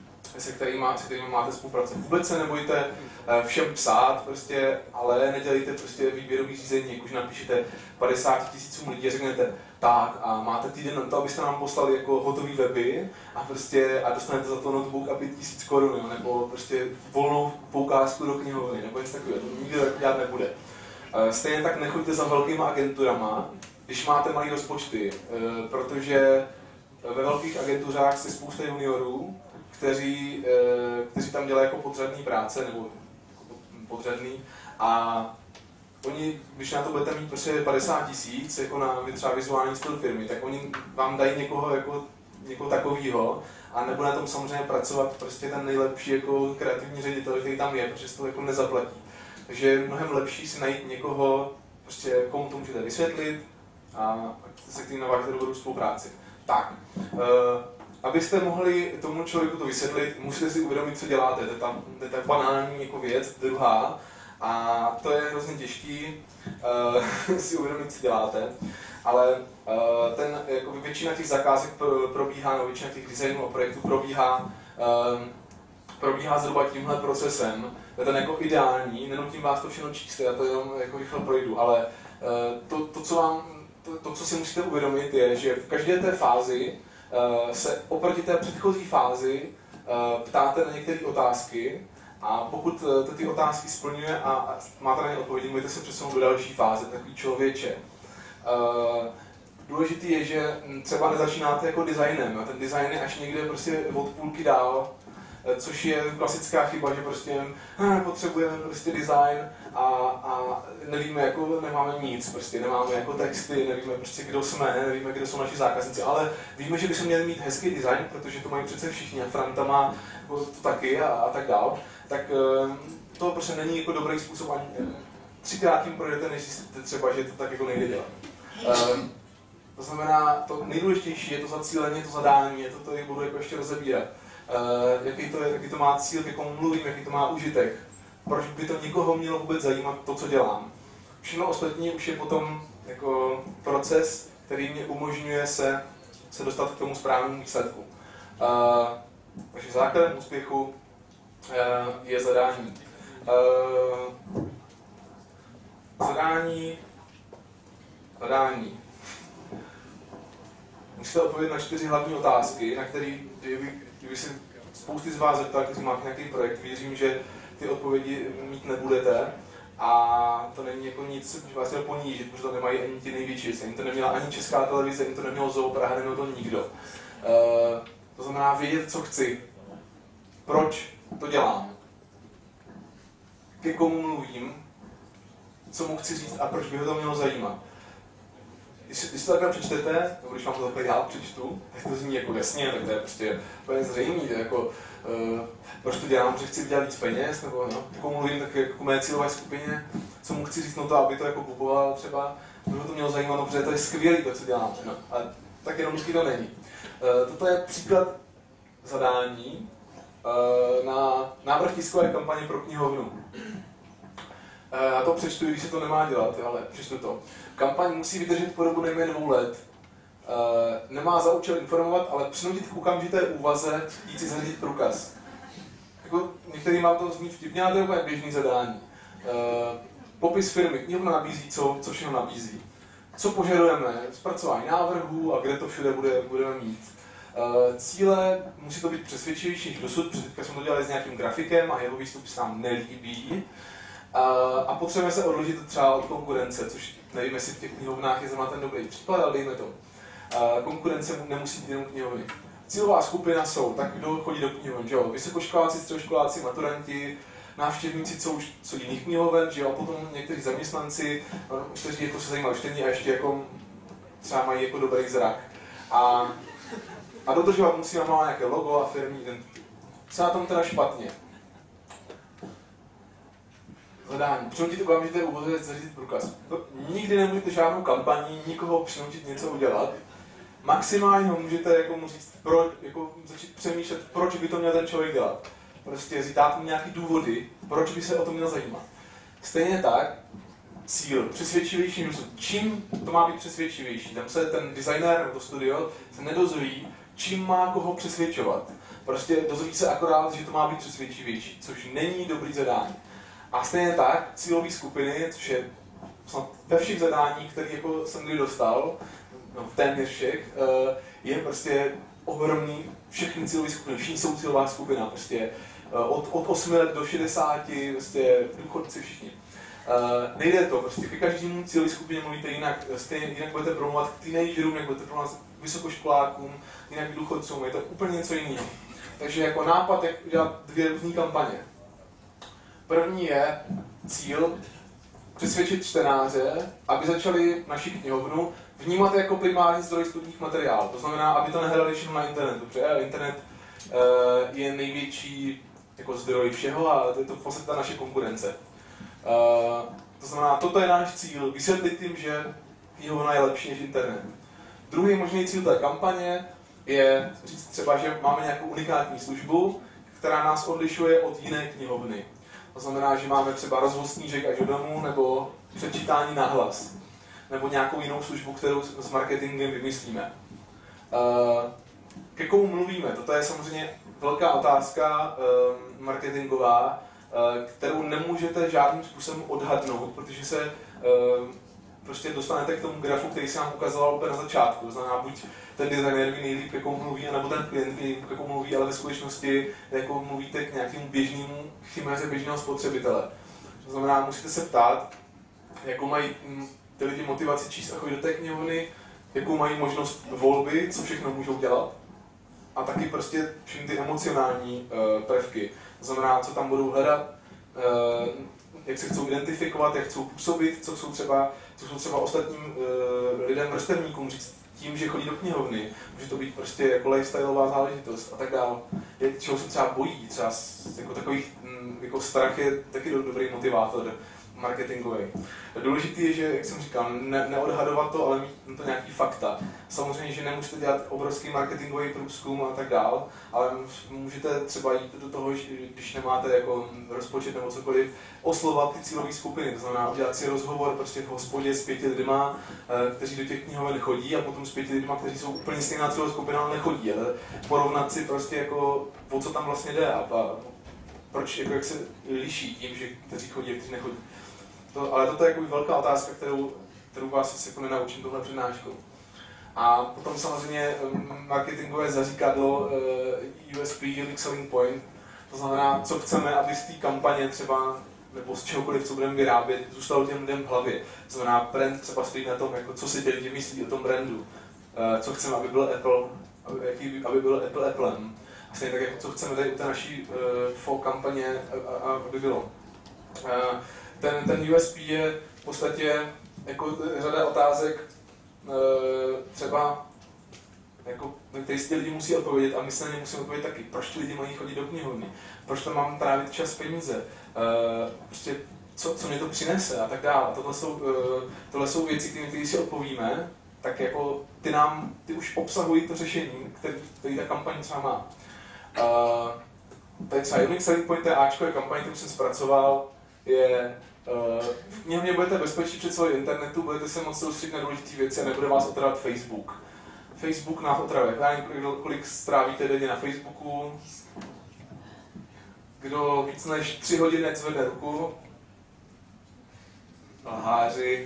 se kterými, se kterými máte spolupracovat. Vůbec se nebojte všem psát, prostě, ale nedělejte prostě výběrový řízení, jakože napíšete padesát tisícům lidí a řeknete tak a máte týden na to, abyste nám poslali jako hotový weby a, prostě, a dostanete za to notebook a pět tisíc korun, nebo prostě volnou poukázku do knihovny, nebo něco takového, to nikdo dělat nebude. Stejně tak nechoďte za velkýma agenturama, když máte malý rozpočty, protože ve velkých agenturách se spousta juniorů, kteří, kteří tam dělají jako podřadný práce, nebo podřadný, a oni, když na to budete mít prostě padesát tisíc, jako na třeba vizuální styl firmy, tak oni vám dají někoho, jako, někoho takovýho a nebude na tom samozřejmě pracovat prostě ten nejlepší jako kreativní ředitel, který tam je, protože se to jako nezaplatí. Takže je mnohem lepší si najít někoho, prostě komu to můžete vysvětlit, a se kterým navážete dobrou spolupráci. Tak, uh, abyste mohli tomu člověku to vysvětlit, musíte si uvědomit, co děláte. To je ta, to je ta banální jako věc, druhá. A to je hrozně těžký uh, si uvědomit, co děláte. Ale uh, ten, jako většina těch zakázek probíhá, no, většina těch designů a projektů probíhá, uh, probíhá zhruba tímhle procesem. To je ten jako ideální, nenutím vás to všechno číst, já to jenom jako rychle projdu, ale uh, to, to, co vám To, to, co si musíte uvědomit, je, že v každé té fázi se oproti té předchozí fázi ptáte na některé otázky a pokud to ty otázky splňuje a máte na ně odpovědi, můžete se přesunout do další fáze, takový člověče. Důležitý je, že třeba nezačínáte jako designem a ten design je až někde prostě od půlky dál, což je klasická chyba, že prostě hm, potřebujeme prostě design a, a nevíme, jako nemáme nic, prostě nemáme jako texty, nevíme prostě, kdo jsme, nevíme, kde jsou naši zákazníci, ale víme, že bychom měli mít hezký design, protože to mají přece všichni a Franta má jako to taky a, a tak dál, tak to prostě není jako dobrý způsob ani třikrát tím projdete, než zjistíte třeba, že to tak jako nejde dělat. Um, to znamená, to nejdůležitější je to zacílení, to zadání, je to tady budu jako ještě rozebírat. Uh, jaký, to je, jaký to má cíl, k komu mluvím, jaký to má užitek. Proč by to někoho mělo vůbec zajímat to, co dělám. Všechno ostatní už je potom jako proces, který mě umožňuje se, se dostat k tomu správnému výsledku. Uh, takže základem úspěchu uh, je zadání. Uh, zadání, zadání. Musíte odpovědět na čtyři hlavní otázky, na které, kdyby, kdyby se spousty z vás zeptal, kteří máte nějaký projekt, věřím, že ty odpovědi mít nebudete. A to není jako nic, že vás chtěl ponížit, protože to nemají ani ti největší. Ani to neměla ani Česká televize, ani to nemělo Zoo Praha, nemělo to nikdo. Uh, to znamená vědět, co chci. Proč to dělám. Ke komu mluvím, co mu chci říct a proč by ho to mělo zajímat. Když, když to takhle přečtete, nebo když vám to takhle já přečtu, tak to zní jako jasně, tak to je prostě úplně zřejmý, to je jako, uh, proč to dělám, že chci vydělat víc peněz, nebo no, jako mluvím tak jako mé cílové skupině, co mu chci říct, no to, aby to jako kupoval třeba, protože to mělo zajímat, no, protože to je skvělý to, co dělám, no, ale tak jenom vždycky to není. Uh, toto je příklad zadání uh, na návrh tiskové kampaně pro knihovnu. Já to přečtu, když se to nemá dělat, ale přečtu to. Kampaň musí vydržet po dobu nejméně dvou let. Nemá za účel informovat, ale přinutit k okamžité úvaze jít si zařídit průkaz. Jako některým vám to zní vtipně, ale to je úplně běžný zadání. Popis firmy, knihovna nabízí, co, co všechno nabízí. Co požadujeme, zpracování návrhů a kde to všude bude, budeme mít. Cíle musí to být přesvědčivější než dosud, protože teďka jsme to dělali s nějakým grafikem a jeho výstup se nám nelíbí. A potřebujeme se odložit třeba od konkurence, což nevím, jestli v těch knihovnách je zrovna ten dobrý příklad, ale dejme to. Konkurence nemusí být jenom knihovny. Cílová skupina jsou, tak kdo chodí do knihoven, že jo? Vysokoškoláci, středoškoláci, maturanti, návštěvníci, co už co jiných knihoven, že jo? A potom někteří zaměstnanci, kteří jako se zajímají čtení a ještě jako třeba mají jako dobrý zrak. A, a dodržovat musí mít nějaké logo a firmní identitu. Co na tom teda špatně? Zadání. Přinutit okamžité úvoze zařídit průkaz. To nikdy nemůžete žádnou kampaní nikoho přinutit něco udělat. Maximálně ho můžete jako mu říct, proč, jako začít přemýšlet, proč by to měl ten člověk dělat. Prostě dát mu nějaký důvody, proč by se o to měl zajímat. Stejně tak, cíl, přesvědčivější dosud. Čím to má být přesvědčivější? Tam se ten designér nebo to studio se nedozví, čím má koho přesvědčovat. Prostě dozví se akorát, že to má být přesvědčivější, což není dobrý zadání. A stejně tak, cílové skupiny, což je snad ve všech zadáních, které jako jsem kdy dostal, no téměř všech, je prostě ohromný, všechny cílové skupiny, všichni jsou cílová skupina, prostě od, od osmi let do šedesáti, prostě důchodci všichni. Nejde to, prostě ke každému cílové skupině mluvíte jinak, stejně jinak budete promluvat k teenagerům, jak budete promluvat vysokoškolákům, jinak důchodcům, je to úplně něco jiného. Takže jako nápad, jak udělat dvě různé kampaně. První je cíl přesvědčit čtenáře, aby začali naši knihovnu vnímat jako primární zdroj studijních materiálů. To znamená, aby to nehledali všechno na internetu, protože internet uh, je největší jako zdroj všeho a je to v podstatě ta naše konkurence. Uh, to znamená, toto je náš cíl, vysvětlit tím, že knihovna je lepší než internet. Druhý možný cíl té kampaně je říct třeba, že máme nějakou unikátní službu, která nás odlišuje od jiné knihovny. To znamená, že máme třeba rozvoz knížek až do domu, nebo přečítání na hlas, nebo nějakou jinou službu, kterou s marketingem vymyslíme. Ke komu mluvíme? Toto je samozřejmě velká otázka marketingová, kterou nemůžete žádným způsobem odhadnout, protože se prostě dostanete k tomu grafu, který jsem vám ukazoval úplně na začátku. To znamená, buď ten designer ví nejlíp, jako mluví, nebo ten klient ví nejlíp, jako mluví, ale ve skutečnosti jako mluvíte k nějakému běžnému chiméře běžného spotřebitele. To znamená, musíte se ptát, jakou mají ty lidi motivaci číst a chodit do té knihovny, jakou mají možnost volby, co všechno můžou dělat. A taky prostě všechny ty emocionální uh, prvky. To znamená, co tam budou hledat, uh, jak se chcou identifikovat, jak chcou působit, co jsou třeba, co jsou třeba ostatním uh, lidem, vrstevníkům říct tím, že chodí do knihovny. Může to být prostě jako lifestyleová záležitost a tak dále. Čeho se třeba bojí, třeba jako takových, jako strach je taky dobrý motivátor marketingový. Důležité je, že, jak jsem říkal, ne, neodhadovat to, ale mít to nějaký fakta. Samozřejmě, že nemusíte dělat obrovský marketingový průzkum a tak dál, ale můžete třeba jít do toho, když nemáte jako rozpočet nebo cokoliv, oslovat ty cílové skupiny. To znamená udělat si rozhovor prostě v hospodě s pěti lidma, kteří do těch knihoven chodí, a potom s pěti lidma, kteří jsou úplně stejná cílová skupina, ale nechodí. Ale porovnat si prostě jako, o co tam vlastně jde a proč, jako jak se liší tím, že kteří chodí a kteří nechodí. To, ale toto je jako velká otázka, kterou, kterou vás asi jako nenaučím tohle přednáškou. A potom samozřejmě marketingové zaříkadlo uh, U S P, Unique Selling Point, to znamená, co chceme, aby z té kampaně třeba, nebo z čehokoliv, co budeme vyrábět, zůstalo těm lidem v hlavě. To znamená, brand třeba stojí na tom, jako, co si ty lidi myslí o tom brandu, uh, co chceme, aby byl Apple, aby, jaký, aby byl Apple Applem. A stejně tak, jako, co chceme tady u té naší uh, faux kampaně, uh, uh, aby bylo. Uh, Ten, ten U S P je v podstatě jako řada otázek, třeba, jako, který si ty lidi musí odpovědět a my se na ně musíme odpovědět taky. Proč ty lidi mají chodit do knihovny? Proč tam mám trávit čas, peníze? Prostě, co, co mě to přinese a tak dále. Tohle jsou, tohle jsou věci, které si odpovíme, tak jako ty nám, ty už obsahují to řešení, který, který ta kampaň třeba má. Tady třeba Unique Selling Point, té Ačkové kampaň, kterou jsem zpracoval, je Uh, v knihovně budete bezpečí před celou internetu, budete se moc soustředit na důležité věci a nebude vás otravovat Facebook. Facebook nás otravuje. Já nevím, kolik strávíte denně na Facebooku. Kdo víc než tři hodiny zvedne ruku? Lháři.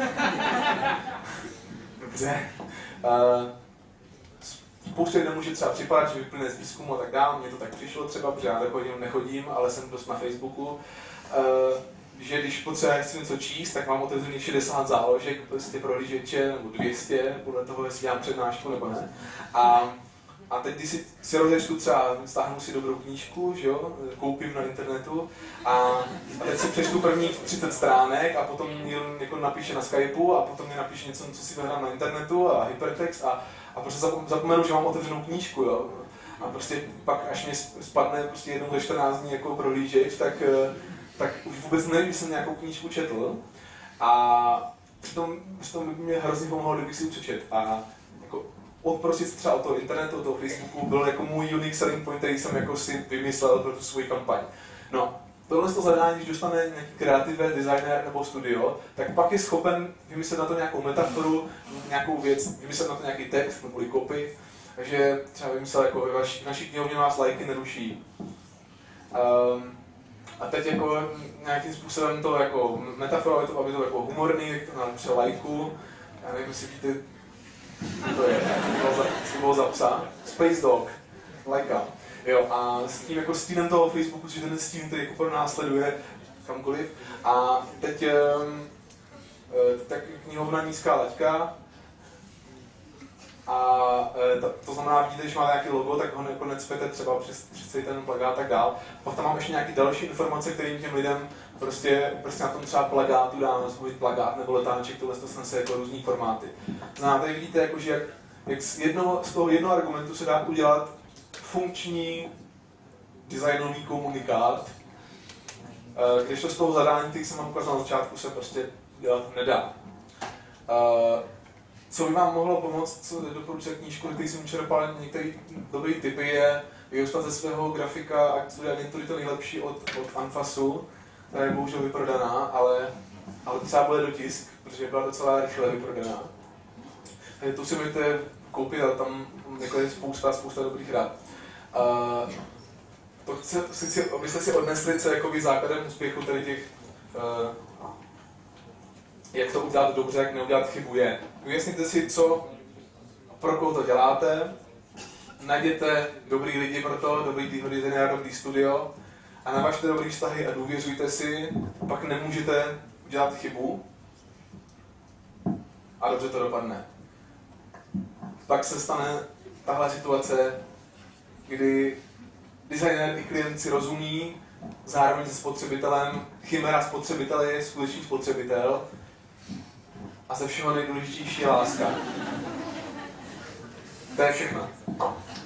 Dobře. Uh, Spoustu lidem může třeba připadat, že vyplyne z výzkumu a tak dále. Mně to tak přišlo třeba, protože já nechodím, nechodím, ale jsem dost na Facebooku. Uh, že když potřebuji si něco číst, tak mám otevřený šedesát záložek, prostě prohlížeče, nebo dvě stě, podle toho, jestli dělám přednášku nebo ne. A, a teď, když si, si rozečtu třeba, stáhnu si dobrou knížku, že jo, koupím na internetu, a, a teď si přečtu prvních třicet stránek a potom mě jako napíše na Skypeu a potom mě napíše něco, co si vyhrám na internetu a hypertext a, a prostě zapomenu, že mám otevřenou knížku, jo. A prostě pak, až mě spadne prostě jednou ze čtrnáct dní jako prohlížeč, tak tak už vůbec nevím, že jsem nějakou knížku četl, a přitom, přitom by mě hrozně pomohlo, kdybych si ji přečet. A jako odprosit třeba od toho internetu, od toho Facebooku byl jako můj unique selling point, který jsem jako si vymyslel pro tu svou kampaň. No, tohle to zadání, když dostane nějaký kreativní designer nebo studio, tak pak je schopen vymyslet na to nějakou metaforu, nějakou věc, vymyslet na to nějaký text nebo copy. Takže třeba vymyslel jako ve vaší, naší knihovně vás lajky neruší. Um, A teď jako nějakým způsobem to jako metafora, aby to, aby to jako humorný, jak to napíše lajku. Já nevím, jestli víte, to je, to bylo za psa. Space Dog, lajka. Jo, a s tím jako stínem toho Facebooku, že ten stín, který jako pro nás sleduje kamkoliv. A teď um, tak knihovna nízká laťka. A e, to znamená, vidíte, když máte nějaký logo, tak ho jako necpete třeba přes, přes celý ten plagát a tak dál. Pak tam mám ještě nějaké další informace, kterým těm lidem prostě, prostě na tom třeba plagátu dáme, zvolit plagát nebo letáček, tohle to snese jako různý formáty. Znamená, tady vidíte, jako, že jak, jak z, jednoho, z toho jednoho argumentu se dá udělat funkční designový komunikát, e, když to z toho zadání, který jsem vám ukázal na začátku, se prostě dělat nedá. E, Co by vám mohlo pomoct, co doporučuje knížku, který jsem čerpal některé dobré typy, je vyhostat ze svého grafika a studia agentury to nejlepší od, od Anfasu, která je bohužel vyprodaná, ale, ale třeba bude dotisk, protože byla docela rychle vyprodaná. Takže tu si můžete koupit, ale tam jako je spousta, spousta dobrých rád. Uh, to chci, chci, abyste si odnesli, co je jako základem úspěchu tady těch uh, jak to udělat dobře, jak neudělat chybu je. Ujasněte si, co, pro koho to děláte, najděte dobrý lidi pro to, dobrý týmový designér, dobrý studio a navažte dobrý vztahy a důvěřujte si, pak nemůžete udělat chybu a dobře to dopadne. Pak se stane tahle situace, kdy designér i klient si rozumí, zároveň se spotřebitelem, chimera spotřebitele je skutečný spotřebitel a ze všeho nejdůležitější je láska. To je všechno.